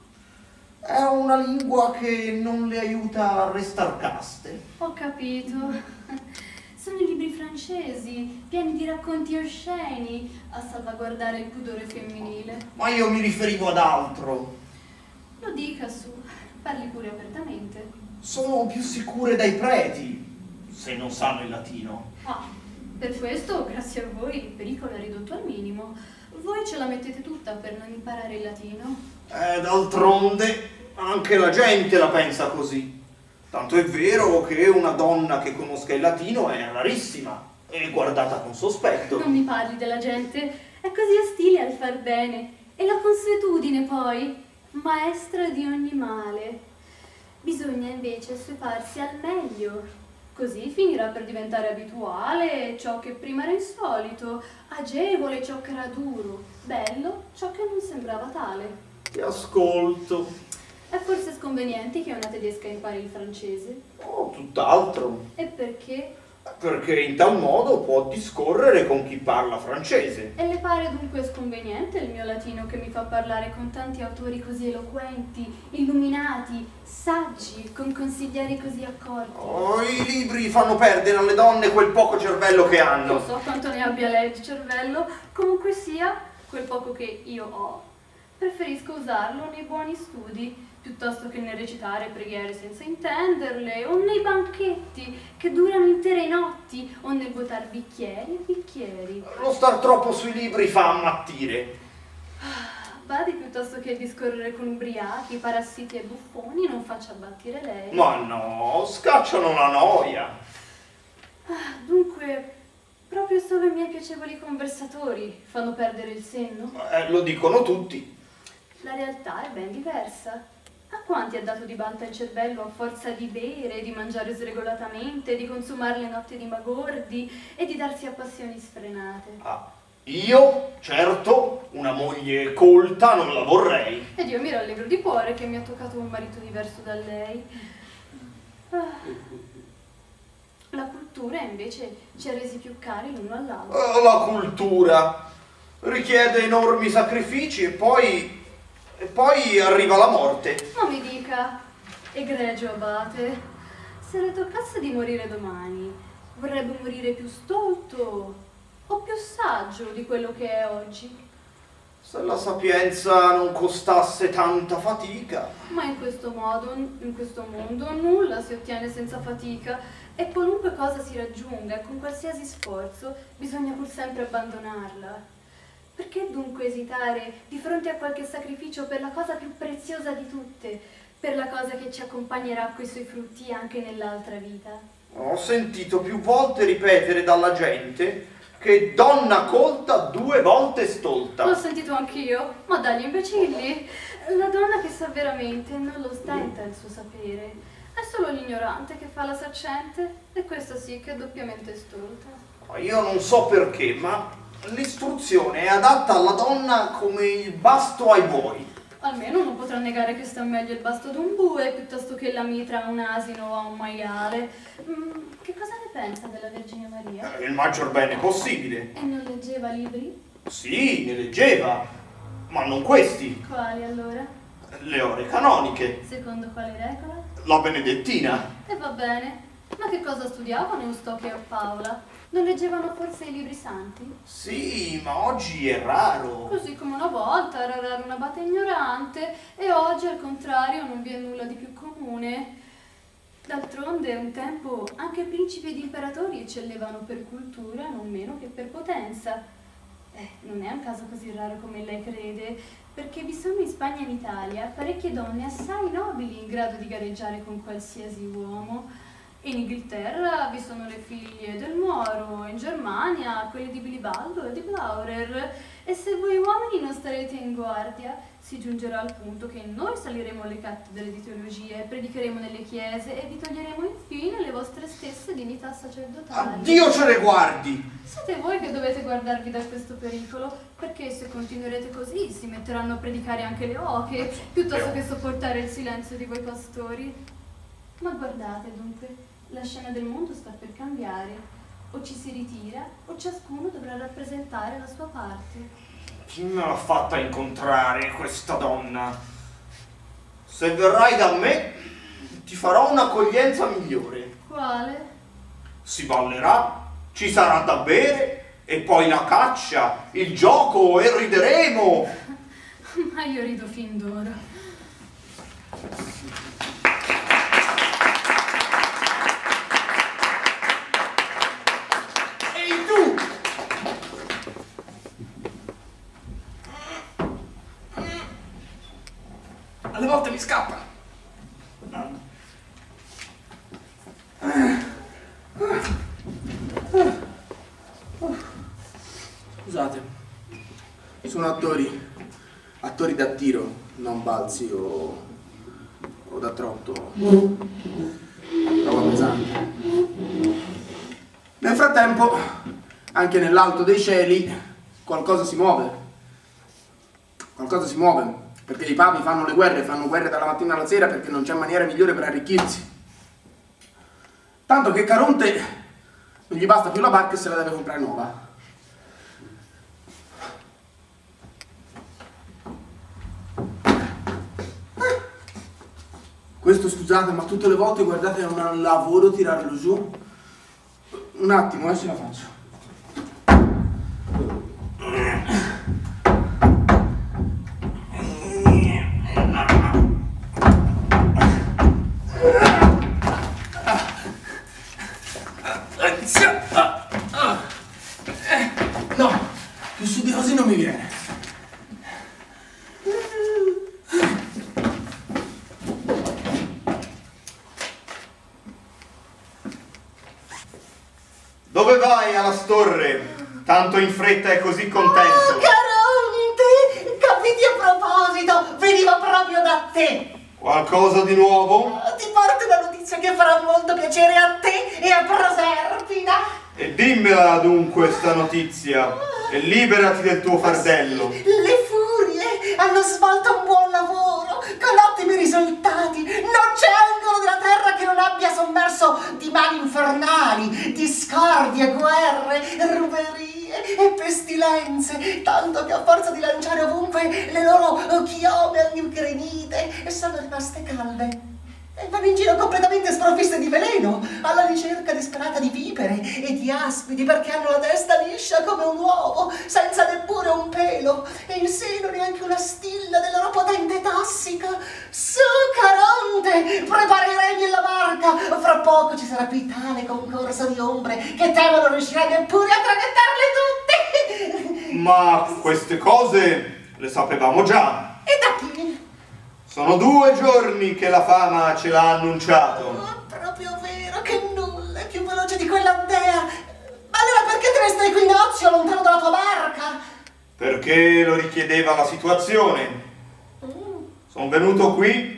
È una lingua che non le aiuta a restar caste. Ho capito. Sono i libri francesi, pieni di racconti osceni, a salvaguardare il pudore femminile. Ma io mi riferivo ad altro. Lo dica su, parli pure apertamente. Sono più sicure dai preti, se non sanno il latino. Ah, per questo, grazie a voi, il pericolo è ridotto al minimo. Voi ce la mettete tutta per non imparare il latino. D'altronde, anche la gente la pensa così. Tanto è vero che una donna che conosca il latino è rarissima e guardata con sospetto. Non mi parli della gente, è così ostile al far bene. E la consuetudine poi, maestra di ogni male. Bisogna invece assuefarsi al meglio. Così finirà per diventare abituale ciò che prima era insolito, agevole ciò che era duro, bello ciò che non sembrava tale. Ti ascolto. È forse sconveniente che una tedesca impari il francese? Oh, tutt'altro. E perché? Perché in tal modo può discorrere con chi parla francese. E le pare dunque sconveniente il mio latino che mi fa parlare con tanti autori così eloquenti, illuminati, saggi, con consiglieri così accorti? Oh, i libri fanno perdere alle donne quel poco cervello che hanno. Non so quanto ne abbia lei di cervello, comunque sia, quel poco che io ho, preferisco usarlo nei buoni studi, piuttosto che nel recitare preghiere senza intenderle, o nei banchetti che durano intere notti, o nel vuotar bicchieri e bicchieri. Non star troppo sui libri fa ammattire. Badi piuttosto che discorrere con ubriachi, parassiti e buffoni, non faccia abbattire lei. Ma no, scacciano la noia. Dunque, proprio solo i miei piacevoli conversatori fanno perdere il senno? Lo dicono tutti. La realtà è ben diversa. A quanti ha dato di balta il cervello a forza di bere, di mangiare sregolatamente, di consumare le notti di magordi e di darsi a passioni sfrenate? Io, certo, una moglie colta non la vorrei. Ed io mi rallegro di cuore che mi ha toccato un marito diverso da lei. La cultura invece ci ha resi più cari l'uno all'altro. La cultura richiede enormi sacrifici e poi arriva la morte. Ma mi dica, egregio abate, se le toccasse di morire domani, vorrebbe morire più stolto o più saggio di quello che è oggi? Se la sapienza non costasse tanta fatica. Ma in questo mondo, nulla si ottiene senza fatica e qualunque cosa si raggiunga, con qualsiasi sforzo, bisogna pur sempre abbandonarla. Perché dunque esitare di fronte a qualche sacrificio per la cosa più preziosa di tutte, per la cosa che ci accompagnerà coi suoi frutti anche nell'altra vita? Ho sentito più volte ripetere dalla gente che donna colta 2 volte stolta. L'ho sentito anch'io, ma dagli imbecilli. La donna che sa veramente non lo stenta il suo sapere. È solo l'ignorante che fa la saccente, e questa sì che è doppiamente stolta. Io non so perché, ma l'istruzione è adatta alla donna come il basto ai buoi. Almeno non potrà negare che sta meglio il basto d'un bue piuttosto che la mitra a un asino o a un maiale. Che cosa ne pensa della Vergine Maria? Il maggior bene possibile. E non leggeva libri? Sì, ne leggeva, ma non questi. Quali allora? Le ore canoniche, Secondo quale regola? la benedettina. E va bene. Ma che cosa studiavano Eustachio e Paola? Non leggevano forse i libri santi? Sì, ma oggi è raro. Così come una volta era raro un abate ignorante e oggi al contrario non vi è nulla di più comune. D'altronde un tempo anche principi ed imperatori eccellevano per cultura non meno che per potenza. Non è un caso così raro come lei crede, perché vi sono in Spagna e in Italia parecchie donne assai nobili in grado di gareggiare con qualsiasi uomo. In Inghilterra vi sono le figlie del Moro, in Germania quelle di Bilibaldo e di Blaurer. E se voi uomini non starete in guardia, si giungerà al punto che noi saliremo alle cattedre di teologia, predicheremo nelle chiese e vi toglieremo infine le vostre stesse dignità sacerdotali. Dio ce ne guardi! Siete voi che dovete guardarvi da questo pericolo, perché se continuerete così si metteranno a predicare anche le oche, piuttosto che sopportare il silenzio di voi pastori. Ma guardate dunque, la scena del mondo sta per cambiare. O ci si ritira, o ciascuno dovrà rappresentare la sua parte. Chi me l'ha fatta incontrare questa donna? Se verrai da me, ti farò un'accoglienza migliore. Quale? Si ballerà, ci sarà da bere, e poi la caccia, il gioco, e rideremo. Ma io rido fin d'ora. Alle volte mi scappa. Scusate, sono attori da tiro, non balzi o da trotto, roba pesante. Nel frattempo, anche nell'alto dei cieli, qualcosa si muove. Qualcosa si muove. Perché i papi fanno guerre dalla mattina alla sera perché non c'è maniera migliore per arricchirsi. Tanto che Caronte non gli basta più la barca e se la deve comprare nuova. Questo, scusate, ma tutte le volte guardate è un lavoro tirarlo giù. Un attimo, ce la faccio. No, più su di così non mi viene. Dove vai alla Storre? Tanto in fretta e così contento. Caronte, capiti a proposito, veniva proprio da te. Qualcosa di nuovo? Ti porto una notizia che farà molto piacere a te e a Proserpina. E dimmela dunque sta notizia e liberati del tuo fardello. Le furie hanno svolto un buon lavoro con ottimi risultati. Non c'è angolo della terra che non abbia sommerso di mali infernali, discordie, guerre, ruberie e pestilenze, tanto che a forza di lanciare ovunque le loro chiome angrenite sono rimaste calde. E vanno in giro completamente sprovviste di veleno, alla ricerca disperata di vipere e di aspidi, perché hanno la testa liscia come un uovo, senza neppure un pelo, e in seno neanche una stilla della loro potente tassica. Su, Caronte, prepara i remi e la barca, fra poco ci sarà qui tale concorso di ombre che temo non riuscirai neppure a traghettarle tutte. Ma queste cose le sapevamo già. E da chi? Sono 2 giorni che la fama ce l'ha annunciato. Oh, proprio vero, che nulla è più veloce di quella dea. Ma allora perché te ne stai qui in ozio lontano dalla tua barca? Perché lo richiedeva la situazione. Sono venuto qui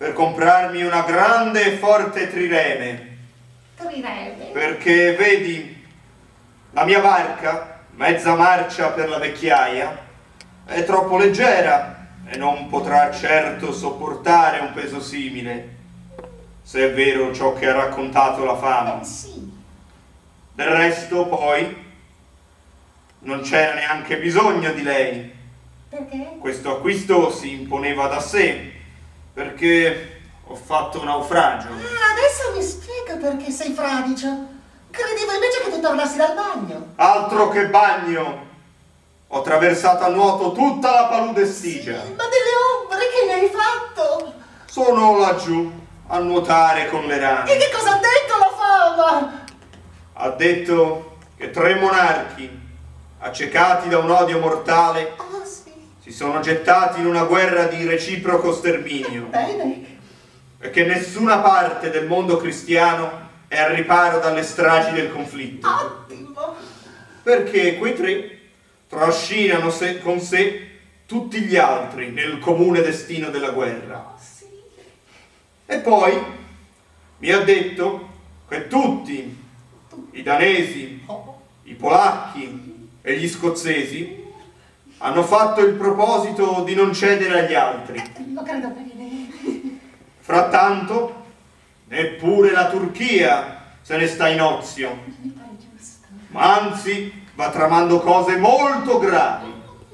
per comprarmi una grande e forte trireme. Trireme? Perché, vedi, la mia barca, mezza marcia per la vecchiaia, è troppo leggera e non potrà certo sopportare un peso simile, se è vero ciò che ha raccontato la fama. Sì. Del resto, poi, non c'era neanche bisogno di lei. Perché? Questo acquisto si imponeva da sé, perché ho fatto un naufragio. Ah, adesso mi spiega perché sei fradicio. Credevo invece che tu tornassi dal bagno. Altro che bagno! Ho attraversato a nuoto tutta la palude Stigia. Sì, ma delle ombre che ne hai fatto? Sono laggiù a nuotare con le rane. E che cosa ha detto la fama? Ha detto che 3 monarchi, accecati da un odio mortale, Oh sì. si sono gettati in una guerra di reciproco sterminio Bene. e che nessuna parte del mondo cristiano è al riparo dalle stragi del conflitto. Ottimo. Perché quei 3 trascinano con sé tutti gli altri nel comune destino della guerra. Oh sì. E poi mi ha detto che tutti, i danesi, Oh. i polacchi e gli scozzesi, hanno fatto il proposito di non cedere agli altri. Lo credo bene. Frattanto, neppure la Turchia se ne sta in ozio, Mi pare giusto. ma anzi va tramando cose molto gravi.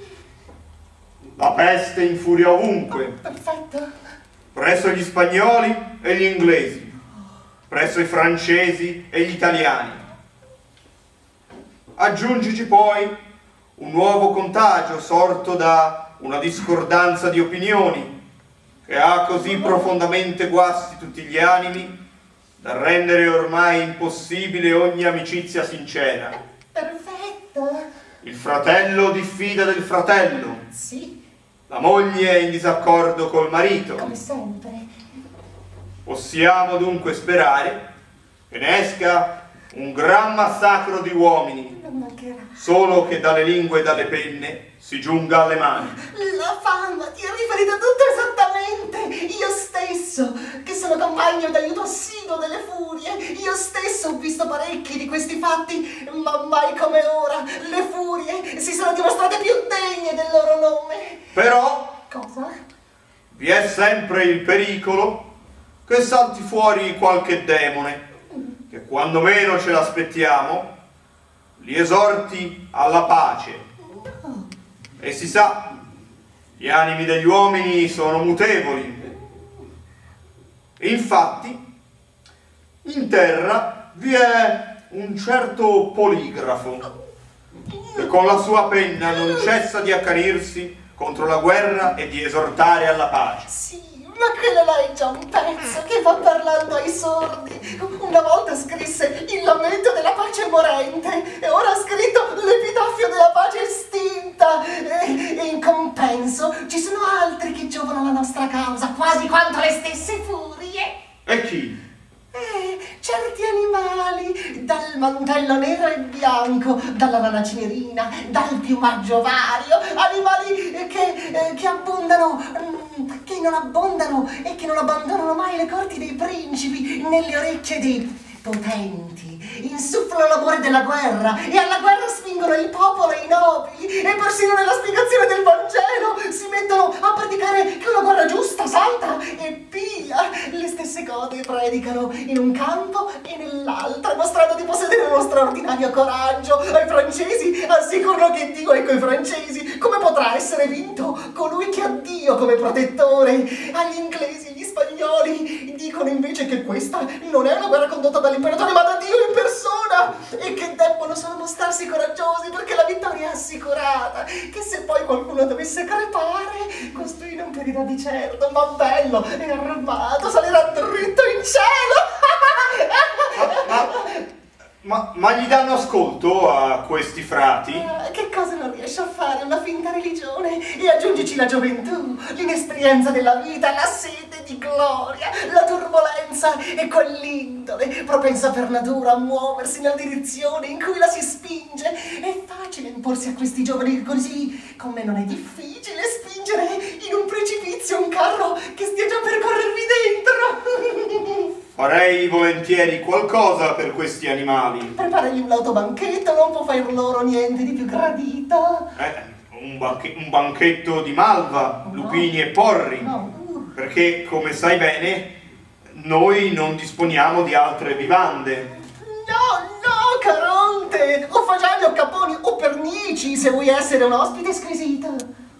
La peste infuria ovunque, Perfetto. presso gli spagnoli e gli inglesi, presso i francesi e gli italiani. Aggiungici poi un nuovo contagio sorto da una discordanza di opinioni che ha così profondamente guasti tutti gli animi da rendere ormai impossibile ogni amicizia sincera. Perfetto. Il fratello diffida del fratello, Sì, la moglie è in disaccordo col marito. come sempre. Possiamo dunque sperare che ne esca un gran massacro di uomini, Non mancherà. solo che dalle lingue e dalle penne si giunga alle mani. La fama, ti ha riferito tutto esattamente. Io stesso, che sono compagno d'aiuto assiduo delle furie, io stesso ho visto parecchi di questi fatti, ma mai come ora le furie si sono dimostrate più degne del loro nome. Però Cosa? vi è sempre il pericolo che salti fuori qualche demone che quando meno ce l'aspettiamo li esorti alla pace. No. E si sa, gli animi degli uomini sono mutevoli. Infatti, in terra vi è un certo poligrafo che con la sua penna non cessa di accanirsi contro la guerra e di esortare alla pace. Sì, ma quello là è già un pezzo che va parlando ai sordi. Una volta scrisse il lamento della pace morente e ora ha scritto l'epitaffio della pace estinta. E in compenso ci sono altri che giovano alla nostra causa, quasi quanto le stesse furie. E chi? Certi animali, dal mantello nero e bianco, dalla rana cinerina, dal piumaggio vario, animali che abbondano, che non abbondano e che non abbandonano mai le corti dei principi, nelle orecchie dei potenti, insufflano l'amore della guerra e alla guerra spingono il popolo e i nobili e persino nella spiegazione del Vangelo si mettono a predicare che una guerra giusta, santa e pia. Le stesse cose predicano in un campo e nell'altro, mostrando di possedere uno straordinario coraggio. Ai francesi assicurano che Dio è coi francesi. Come potrà essere vinto colui che ha Dio come protettore? Agli inglesi e agli spagnoli dicono invece che questa non è una guerra condotta dall'imperatore ma da Dio in persona e che debbono solo mostrarsi coraggiosi perché la vittoria è assicurata, che se poi qualcuno dovesse crepare costui non perirà di certo, ma bello e armato salirà dritto in cielo. Ma gli danno ascolto a questi frati? Che cosa non riesce a fare una finta religione? E aggiungici la gioventù, l'inesperienza della vita, la sete di gloria, la turbolenza e quell'indole propensa per natura a muoversi nella direzione in cui la si spinge. È facile imporsi a questi giovani così, come non è difficile spingere in un precipizio un carro che stia già per corrervi Farei volentieri qualcosa per questi animali. Preparagli un lauto banchetto, non può fare loro niente di più gradito. Un banchetto di malva, No. lupini e porri. No. Perché, come sai bene, noi non disponiamo di altre vivande. No, Caronte! O fagioli o caponi o pernici, se vuoi essere un ospite squisito.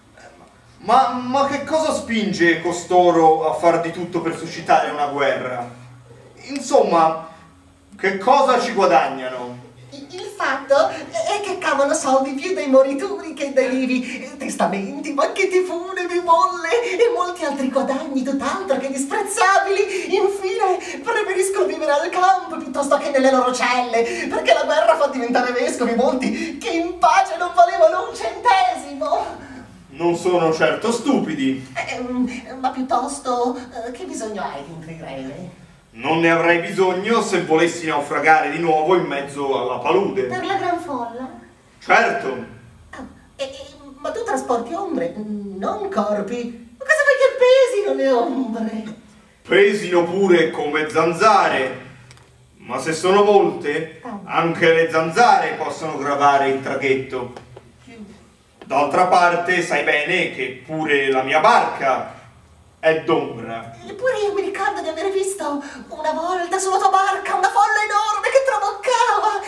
Ma che cosa spinge costoro a far di tutto per suscitare una guerra? Insomma, che cosa ci guadagnano? Il fatto è che cavano soldi più dai morituri che dai vivi, testamenti, banchetti funebri, bolle e molti altri guadagni, tutt'altro che disprezzabili. Infine, preferiscono vivere al campo piuttosto che nelle loro celle, perché la guerra fa diventare vescovi molti che in pace non valevano un centesimo. Non sono certo stupidi. Ma piuttosto, che bisogno hai di intrigare? Non ne avrei bisogno se volessi naufragare di nuovo in mezzo alla palude. Per la gran folla? Certo. Ma tu trasporti ombre, non corpi. Ma cosa fai che pesino le ombre? Pesino pure come zanzare. Ma se sono molte, anche le zanzare possono gravare il traghetto. D'altra parte, sai bene che pure la mia barca è d'ombra. Eppure io mi ricordo di aver visto una volta sulla tua barca una folla enorme che traboccava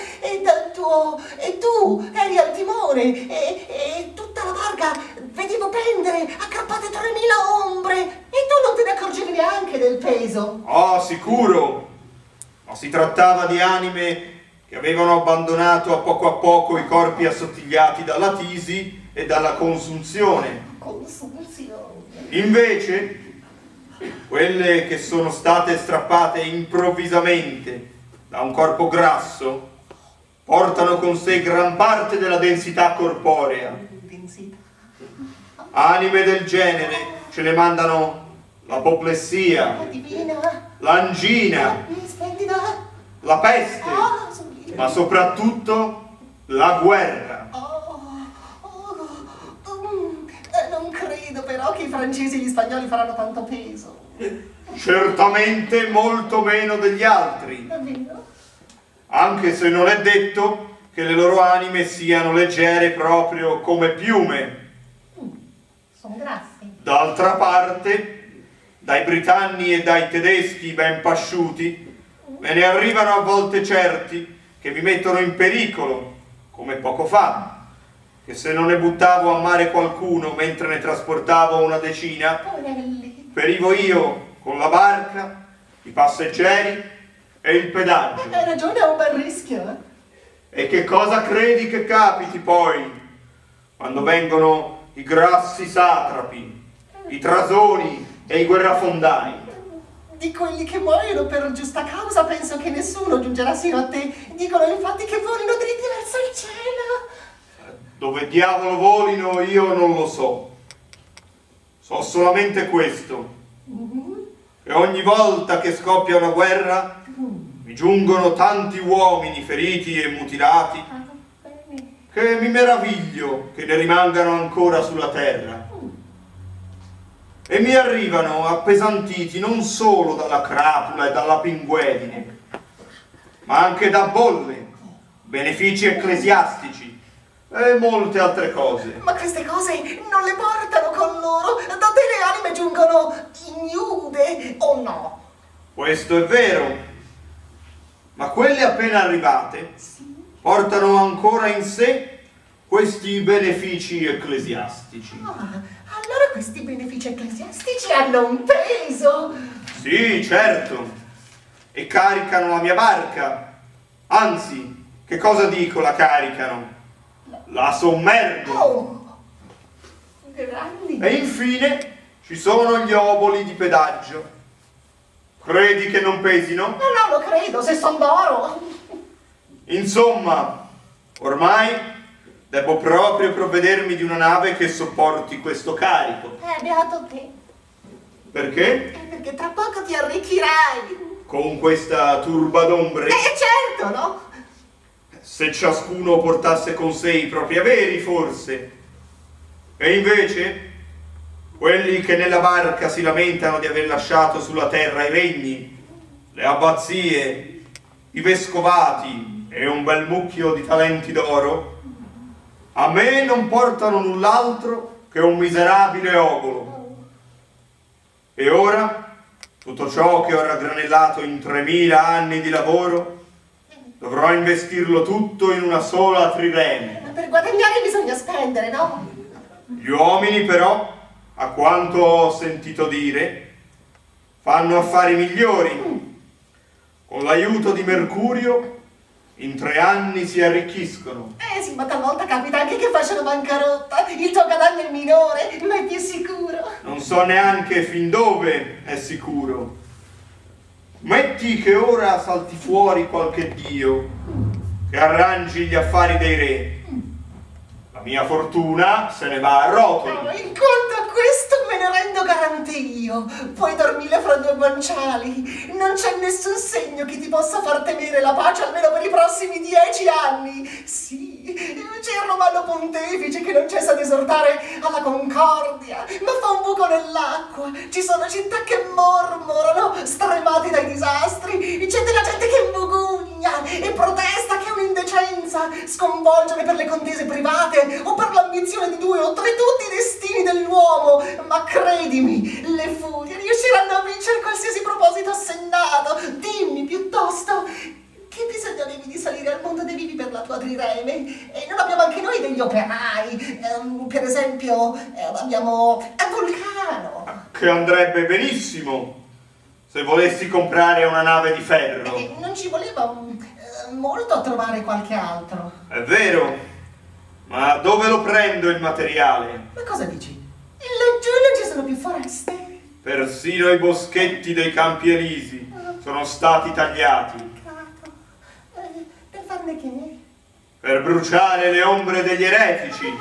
e tu eri al timone e tutta la barca vedevo pendere accappate 3000 ombre e tu non te ne accorgevi neanche del peso. Oh, sicuro! Ma si trattava di anime che avevano abbandonato a poco i corpi assottigliati dalla tisi e dalla consunzione. Consunzione. Invece, quelle che sono state strappate improvvisamente da un corpo grasso portano con sé gran parte della densità corporea. Densità. Anime del genere ce le mandano l'apoplessia, Divina. l'angina, Splendida. la peste, Sublime. ma soprattutto la guerra. Non credo però che i francesi e gli spagnoli faranno tanto peso. Certamente molto meno degli altri, Davvero? anche se non è detto che le loro anime siano leggere proprio come piume. Sono grassi. D'altra parte, dai britanni e dai tedeschi ben pasciuti, me ne arrivano a volte certi che mi mettono in pericolo, come poco fa, che se non ne buttavo a mare qualcuno mentre ne trasportavo una decina, Poverelli. ferivo io con la barca, i passeggeri e il pedaggio. Hai ragione, è un bel rischio, E che cosa credi che capiti poi, quando vengono i grassi satrapi, i trasoni e i guerrafondai? Di quelli che muoiono per giusta causa penso che nessuno giungerà sino a te. Dicono infatti che volino dritti verso il cielo. Dove diavolo volino io non lo so. So solamente questo, che ogni volta che scoppia una guerra mi giungono tanti uomini feriti e mutilati che mi meraviglio che ne rimangano ancora sulla terra. E mi arrivano appesantiti non solo dalla crapula e dalla pinguedine, ma anche da bolle, benefici ecclesiastici e molte altre cose. Ma queste cose non le portano con loro. Da te le anime giungono ignude, o no? Questo è vero, ma quelle appena arrivate portano ancora in sé questi benefici ecclesiastici. Allora questi benefici ecclesiastici hanno un peso. Sì, certo, e caricano la mia barca. Anzi, che cosa dico la caricano? La sommergono. Oh, grandi. E infine ci sono gli oboli di pedaggio. Credi che non pesino? No, lo credo, se son d'oro. Insomma, ormai devo proprio provvedermi di una nave che sopporti questo carico. Beato te. Perché? Perché tra poco ti arricchirai. Con questa turba d'ombre, Certo, no? se ciascuno portasse con sé i propri averi, forse. E invece, quelli che nella barca si lamentano di aver lasciato sulla terra i regni, le abbazie, i vescovati e un bel mucchio di talenti d'oro, a me non portano null'altro che un miserabile obolo. E ora, tutto ciò che ho raggranellato in 3000 anni di lavoro, dovrò investirlo tutto in una sola trireme. Ma per guadagnare bisogna spendere, no? Gli uomini, però, a quanto ho sentito dire, fanno affari migliori. Con l'aiuto di Mercurio, in 3 anni si arricchiscono. Sì, ma talvolta capita anche che facciano bancarotta. Il tuo guadagno è minore, ma è più sicuro. Non so neanche fin dove è sicuro. Metti che ora salti fuori qualche dio che arrangi gli affari dei re. La mia fortuna se ne va a rotoli. In quanto a questo me ne rendo garante io. Puoi dormire fra 2 guanciali. Non c'è nessun segno che ti possa far temere la pace almeno per i prossimi 10 anni. Sì, c'è il Romano Pontefice che non cessa di esortare alla concordia, ma fa un buco nell'acqua. Ci sono città che mormorano, stremate dai disastri. C'è della gente che mugugna e protesta che è un'indecenza sconvolgere per le contese private o per l'ambizione di 2 o 3 tutti i destini dell'uomo. Ma credimi, le furie riusciranno a vincere qualsiasi proposito assennato. Dimmi piuttosto, che bisogno avevi di salire al mondo dei vivi per la tua trireme? E non abbiamo anche noi degli operai? Per esempio, abbiamo Vulcano. Che andrebbe benissimo se volessi comprare una nave di ferro. Non ci voleva molto a trovare qualche altro. È vero, ma dove lo prendo il materiale? Ma cosa dici? Laggiù non ci sono più foreste. Persino i boschetti dei Campi Elisi sono stati tagliati. Per farne che? Per bruciare le ombre degli eretici.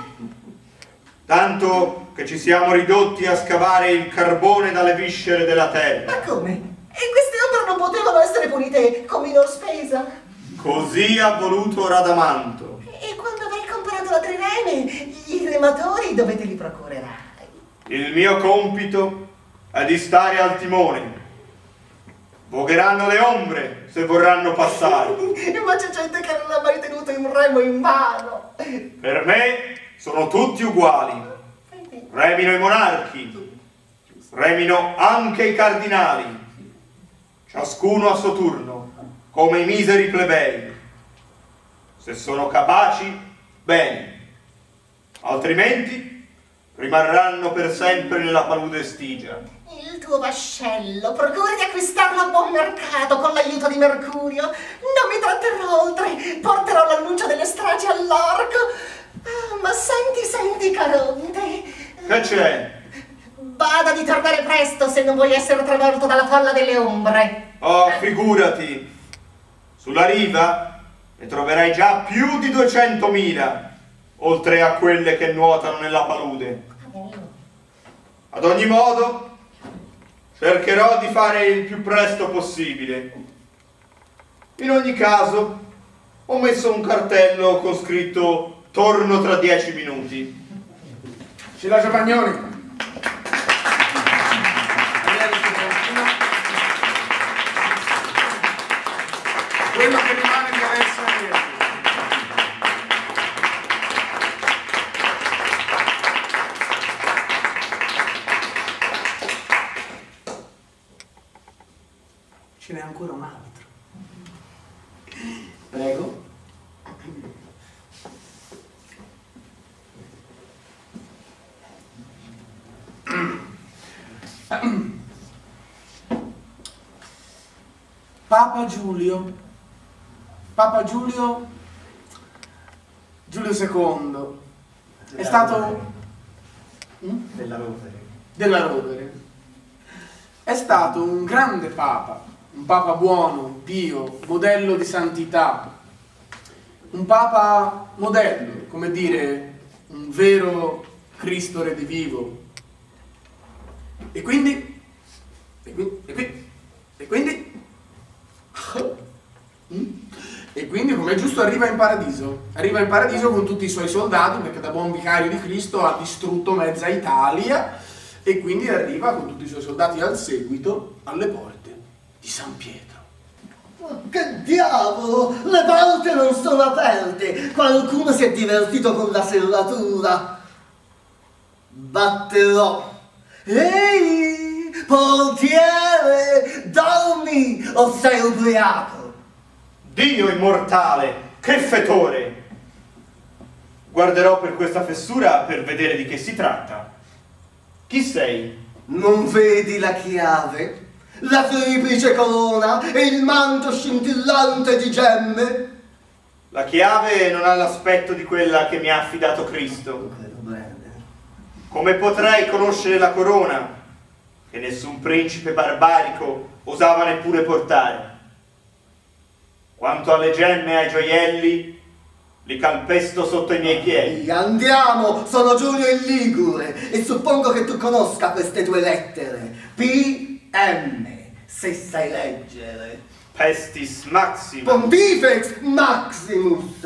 Tanto che ci siamo ridotti a scavare il carbone dalle viscere della terra. Ma come? E queste ombre non potevano essere punite con minor spesa? Così ha voluto Radamanto. E quando avrai comprato la trireme, i rematori dove te li procurerai? Il mio compito è di stare al timone. Vogheranno le ombre se vorranno passare. Ma c'è gente che non ha mai tenuto un remo in mano. Per me sono tutti uguali. Remino i monarchi, remino anche i cardinali, ciascuno a suo turno, come i miseri plebei. Se sono capaci, bene, altrimenti rimarranno per sempre nella palude estigia. Il tuo vascello, procuri di acquistarlo a buon mercato con l'aiuto di Mercurio. Non mi tratterrò oltre, porterò l'annuncio delle stragi all'orco. Ma senti, Caronte. Che c'è? Bada di tornare presto se non vuoi essere travolto dalla folla delle ombre. Oh, figurati, sulla riva ne troverai già più di 200.000, oltre a quelle che nuotano nella palude. Ad ogni modo, cercherò di fare il più presto possibile. In ogni caso, ho messo un cartello con scritto "Torno tra 10 minuti". Ci lascia Pagnoni. Quello che rimane mi resta niente. Ce n'è ancora un altro. Prego. Papa Giulio II è stato della Rovere. È stato un grande papa, un papa buono, pio, modello di santità, un papa modello, come dire, un vero Cristo redivivo. E quindi come è giusto arriva in paradiso con tutti i suoi soldati, perché da buon vicario di Cristo ha distrutto mezza Italia, e quindi arriva con tutti i suoi soldati al seguito alle porte di San Pietro. Che diavolo! Le porte non sono aperte! Qualcuno si è divertito con la serratura. Batterò. Ehi, portiere, dormi o sei ubriaco? Dio immortale, che fetore! Guarderò per questa fessura per vedere di che si tratta. Chi sei? Non vedi la chiave? La triplice corona e il manto scintillante di gemme? La chiave non ha l'aspetto di quella che mi ha affidato Cristo. Credo bene. Come potrei conoscere la corona che nessun principe barbarico osava neppure portare? Quanto alle gemme e ai gioielli, li calpesto sotto i miei piedi. Andiamo, sono Giulio il Ligure e suppongo che tu conosca queste due lettere. PM, se sai leggere. Pestis Maxima. Pontifex Maximus.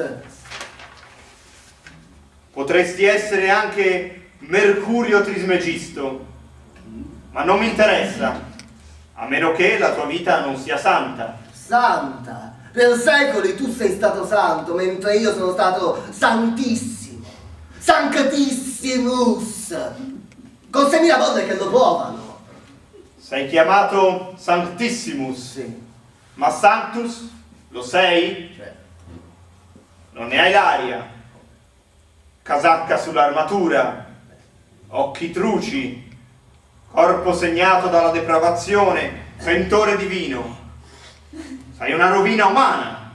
Potresti essere anche Mercurio Trismegisto, ma non mi interessa, a meno che la tua vita non sia santa. Santa. Per secoli tu sei stato santo, mentre io sono stato santissimo. Sanctissimus. Con 6.000 bolle che lo provano. Sei chiamato Sanctissimus, Sì. ma Sanctus lo sei? Cioè. Non ne hai l'aria. Casacca sull'armatura, occhi truci, corpo segnato dalla depravazione, sentore divino. Sei una rovina umana.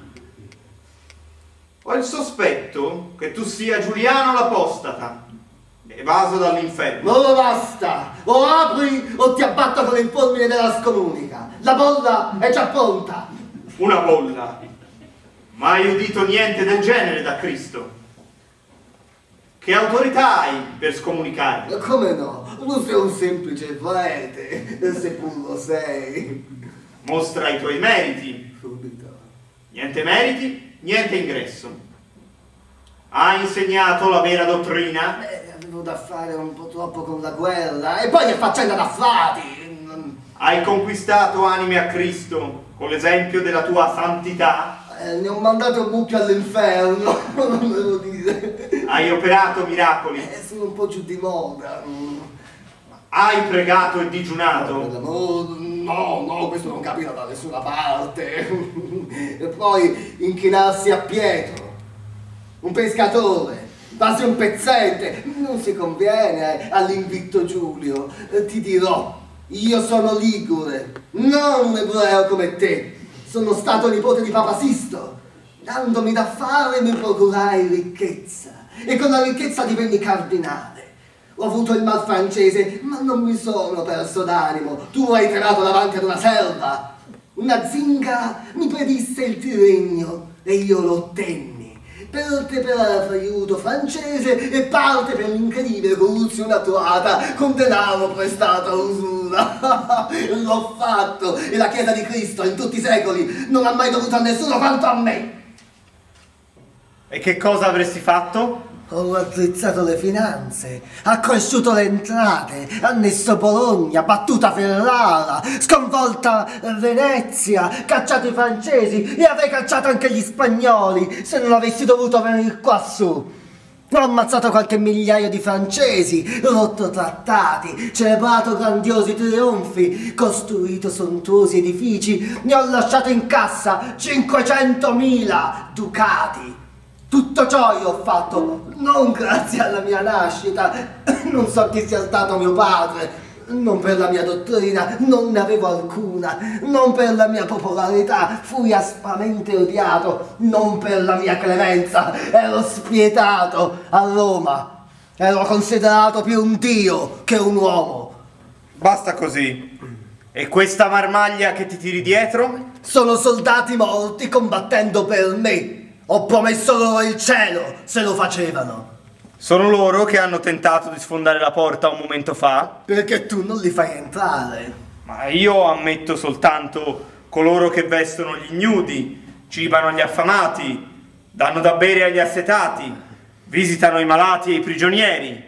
Ho il sospetto che tu sia Giuliano l'Apostata, evaso dall'inferno. Non basta! O apri o ti abbatto con il fulmine della scomunica. La bolla è già pronta. Una bolla. Mai udito niente del genere da Cristo. Che autorità hai per scomunicare? Come no? Non sei un semplice prete, se pur lo sei. Mostra i tuoi meriti. Subito. Niente meriti, niente ingresso. Hai insegnato la vera dottrina? Avevo da fare un po' troppo con la guerra e poi è faccenda da frati. Hai conquistato anime a Cristo con l'esempio della tua santità? Ne ho mandato un mucchio all'inferno, non devo dire. Hai operato miracoli? Sono un po' giù di moda. Hai pregato e digiunato? No, questo non capita da nessuna parte. E poi inchinarsi a Pietro, un pescatore, quasi un pezzente, non si conviene all'invitto Giulio. Ti dirò, io sono ligure, non un ebreo come te. Sono stato nipote di Papa Sisto. Dandomi da fare mi procurai ricchezza e con la ricchezza divenni cardinale. Ho avuto il mal francese, ma non mi sono perso d'animo. Tu hai tirato davanti ad una serva. Una zingara mi pedisse il tirregno e io lo ottenni. Parte per l'aiuto francese e parte per l'incredibile corruzione attuata con denaro prestato a usura. L'ho fatto e la Chiesa di Cristo in tutti i secoli non ha mai dovuto a nessuno quanto a me. E che cosa avresti fatto? Ho raddrizzato le finanze, accresciuto le entrate, annesso Bologna, battuta Ferrara, sconvolta Venezia, cacciato i francesi e avrei cacciato anche gli spagnoli se non avessi dovuto venire quassù. Ho ammazzato qualche migliaio di francesi, rotto trattati, celebrato grandiosi trionfi, costruito sontuosi edifici, ne ho lasciato in cassa 500.000 ducati. Tutto ciò io ho fatto non grazie alla mia nascita, non so chi sia stato mio padre, non per la mia dottrina, non ne avevo alcuna, non per la mia popolarità, fui aspramente odiato, non per la mia clemenza, ero spietato a Roma, ero considerato più un dio che un uomo. Basta così. E questa marmaglia che ti tiri dietro? Sono soldati morti combattendo per me. Ho promesso loro il cielo se lo facevano. Sono loro che hanno tentato di sfondare la porta un momento fa? Perché tu non li fai entrare. Ma io ammetto soltanto coloro che vestono gli ignudi, cibano gli affamati, danno da bere agli assetati, visitano i malati e i prigionieri.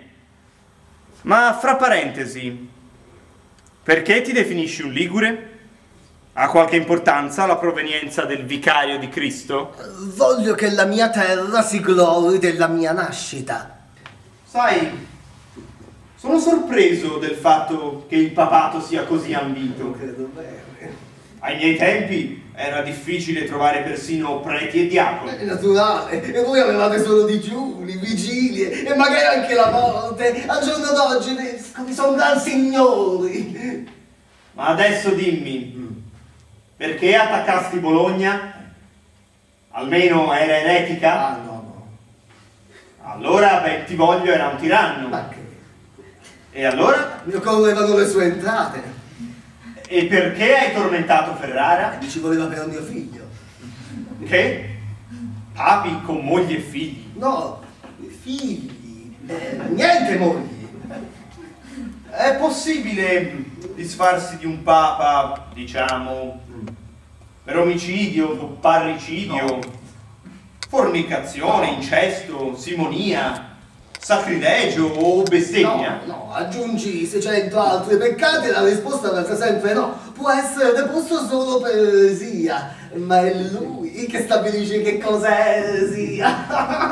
Ma fra parentesi, perché ti definisci un ligure? Ha qualche importanza la provenienza del vicario di Cristo? Voglio che la mia terra si glori della mia nascita. Sai, sono sorpreso del fatto che il papato sia così ambito. Credo bene. Ai miei tempi era difficile trovare persino preti e diaconi. È naturale, e voi avevate solo digiuni, vigilie e magari anche la morte. Al giorno d'oggi vescovi sono gran signori. Ma adesso dimmi, perché attaccasti Bologna? Almeno era eretica? Ah, no. Allora Bentivoglio era un tiranno. Ma che? E allora? Mi occorrevano le sue entrate. E perché hai tormentato Ferrara? Mi ci voleva per un mio figlio. Che? Papi con moglie e figli? No, figli. Niente mogli. È possibile disfarsi di un papa, diciamo, per omicidio, parricidio, fornicazione, incesto, simonia, sacrilegio o bestemmia? No, aggiungi 600 altri peccati e la risposta resta sempre no. Può essere deposto solo per eresia, ma è lui che stabilisce che cos'è eresia.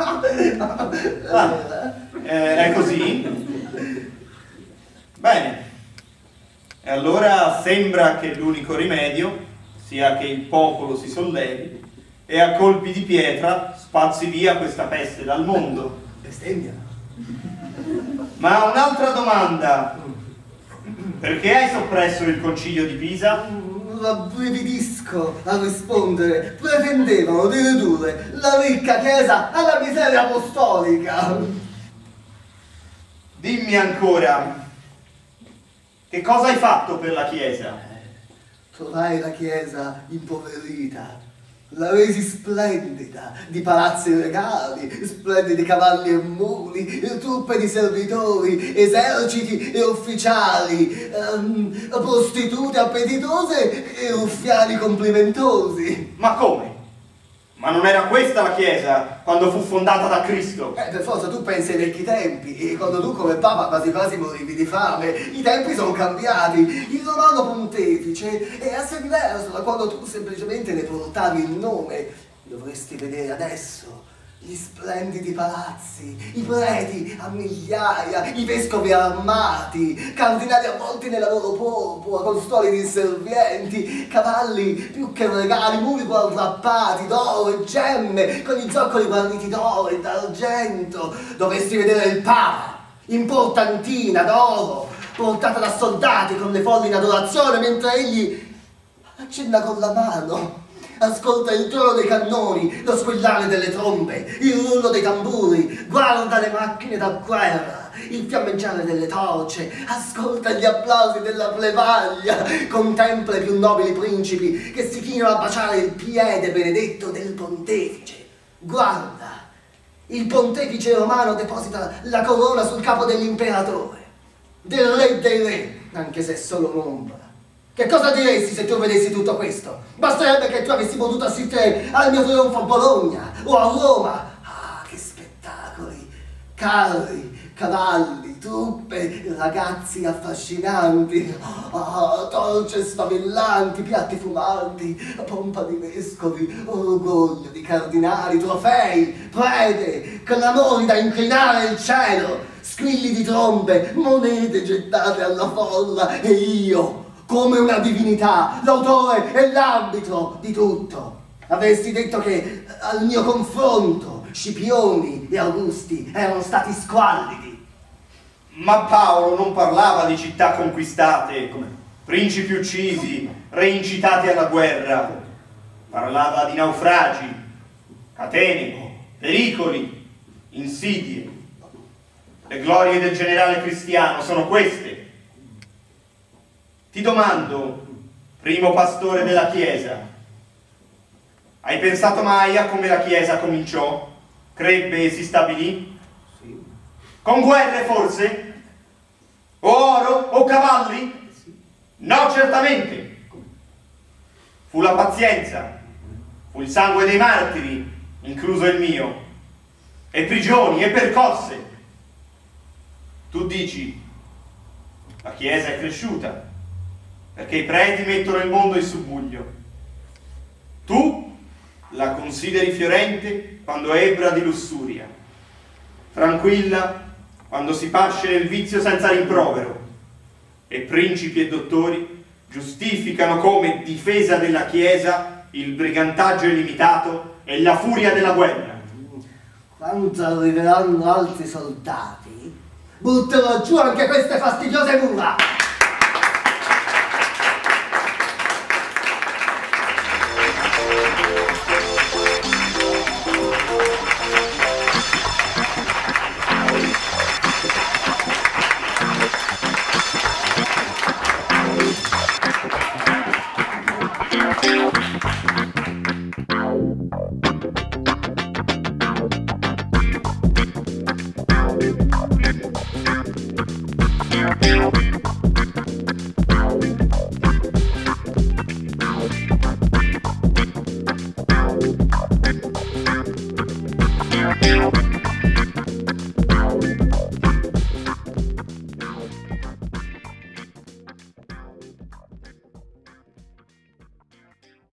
È così? Bene. E allora sembra che l'unico rimedio sia che il popolo si sollevi e a colpi di pietra spazzi via questa peste dal mondo. Bestemmia. Ma un'altra domanda. Perché hai soppresso il concilio di Pisa? Rabbrividisco a rispondere. Pretendevano di ridurre la ricca chiesa alla miseria apostolica. Dimmi ancora, che cosa hai fatto per la chiesa? Trovai la chiesa impoverita. La resi splendida, di palazzi regali, splendidi cavalli e muli, truppe di servitori, eserciti e ufficiali, prostitute appetitose e ruffiani complimentosi. Ma come? Ma non era questa la chiesa quando fu fondata da Cristo? Per forza tu pensi ai vecchi tempi, e quando tu come papa quasi quasi morivi di fame. I tempi sono cambiati, il romano pontefice è assai diverso da quando tu semplicemente ne portavi il nome. Dovresti vedere adesso gli splendidi palazzi, i preti a migliaia, i vescovi armati, cardinali avvolti nella loro purpura, con stuoli di inservienti, cavalli più che regali, muri guardappati d'oro e gemme, con i zoccoli guarniti d'oro e d'argento. Dovresti vedere il Papa, in portantina d'oro, portata da soldati con le folle in adorazione, mentre egli accenna con la mano. Ascolta il tuono dei cannoni, lo squillare delle trombe, il rullo dei tamburi, guarda le macchine da guerra, il fiammeggiare delle torce, ascolta gli applausi della plebaglia, contempla i più nobili principi che si chinano a baciare il piede benedetto del pontefice. Guarda, il pontefice romano deposita la corona sul capo dell'imperatore, del re dei re, anche se è solo un'ombra. Che cosa diresti se tu vedessi tutto questo? Basterebbe che tu avessi potuto assistere al mio trionfo a Bologna o a Roma. Ah, che spettacoli! Carri, cavalli, truppe, ragazzi affascinanti, torce sfavillanti, piatti fumanti, pompa di vescovi, orgoglio di cardinali, trofei, prede, clamori da inclinare il cielo, squilli di trombe, monete gettate alla folla e io, come una divinità, l'autore e l'arbitro di tutto. Avresti detto che al mio confronto Scipioni e Augusti erano stati squallidi. Ma Paolo non parlava di città conquistate, principi uccisi, re incitati alla guerra. Parlava di naufragi, catene, pericoli, insidie. Le glorie del generale cristiano sono queste. Ti domando, primo pastore della Chiesa, hai pensato mai a come la Chiesa cominciò, crebbe e si stabilì? Sì. Con guerre forse? O oro? O cavalli? No, certamente. Fu la pazienza, fu il sangue dei martiri, incluso il mio, e prigioni e percosse. Tu dici, la Chiesa è cresciuta. perché i preti mettono il mondo in subbuglio. Tu la consideri fiorente quando è ebbra di lussuria, tranquilla quando si pasce nel vizio senza rimprovero, e principi e dottori giustificano come difesa della Chiesa il brigantaggio illimitato e la furia della guerra. Quando arriveranno altri soldati, butterò giù anche queste fastidiose mura! Thank you.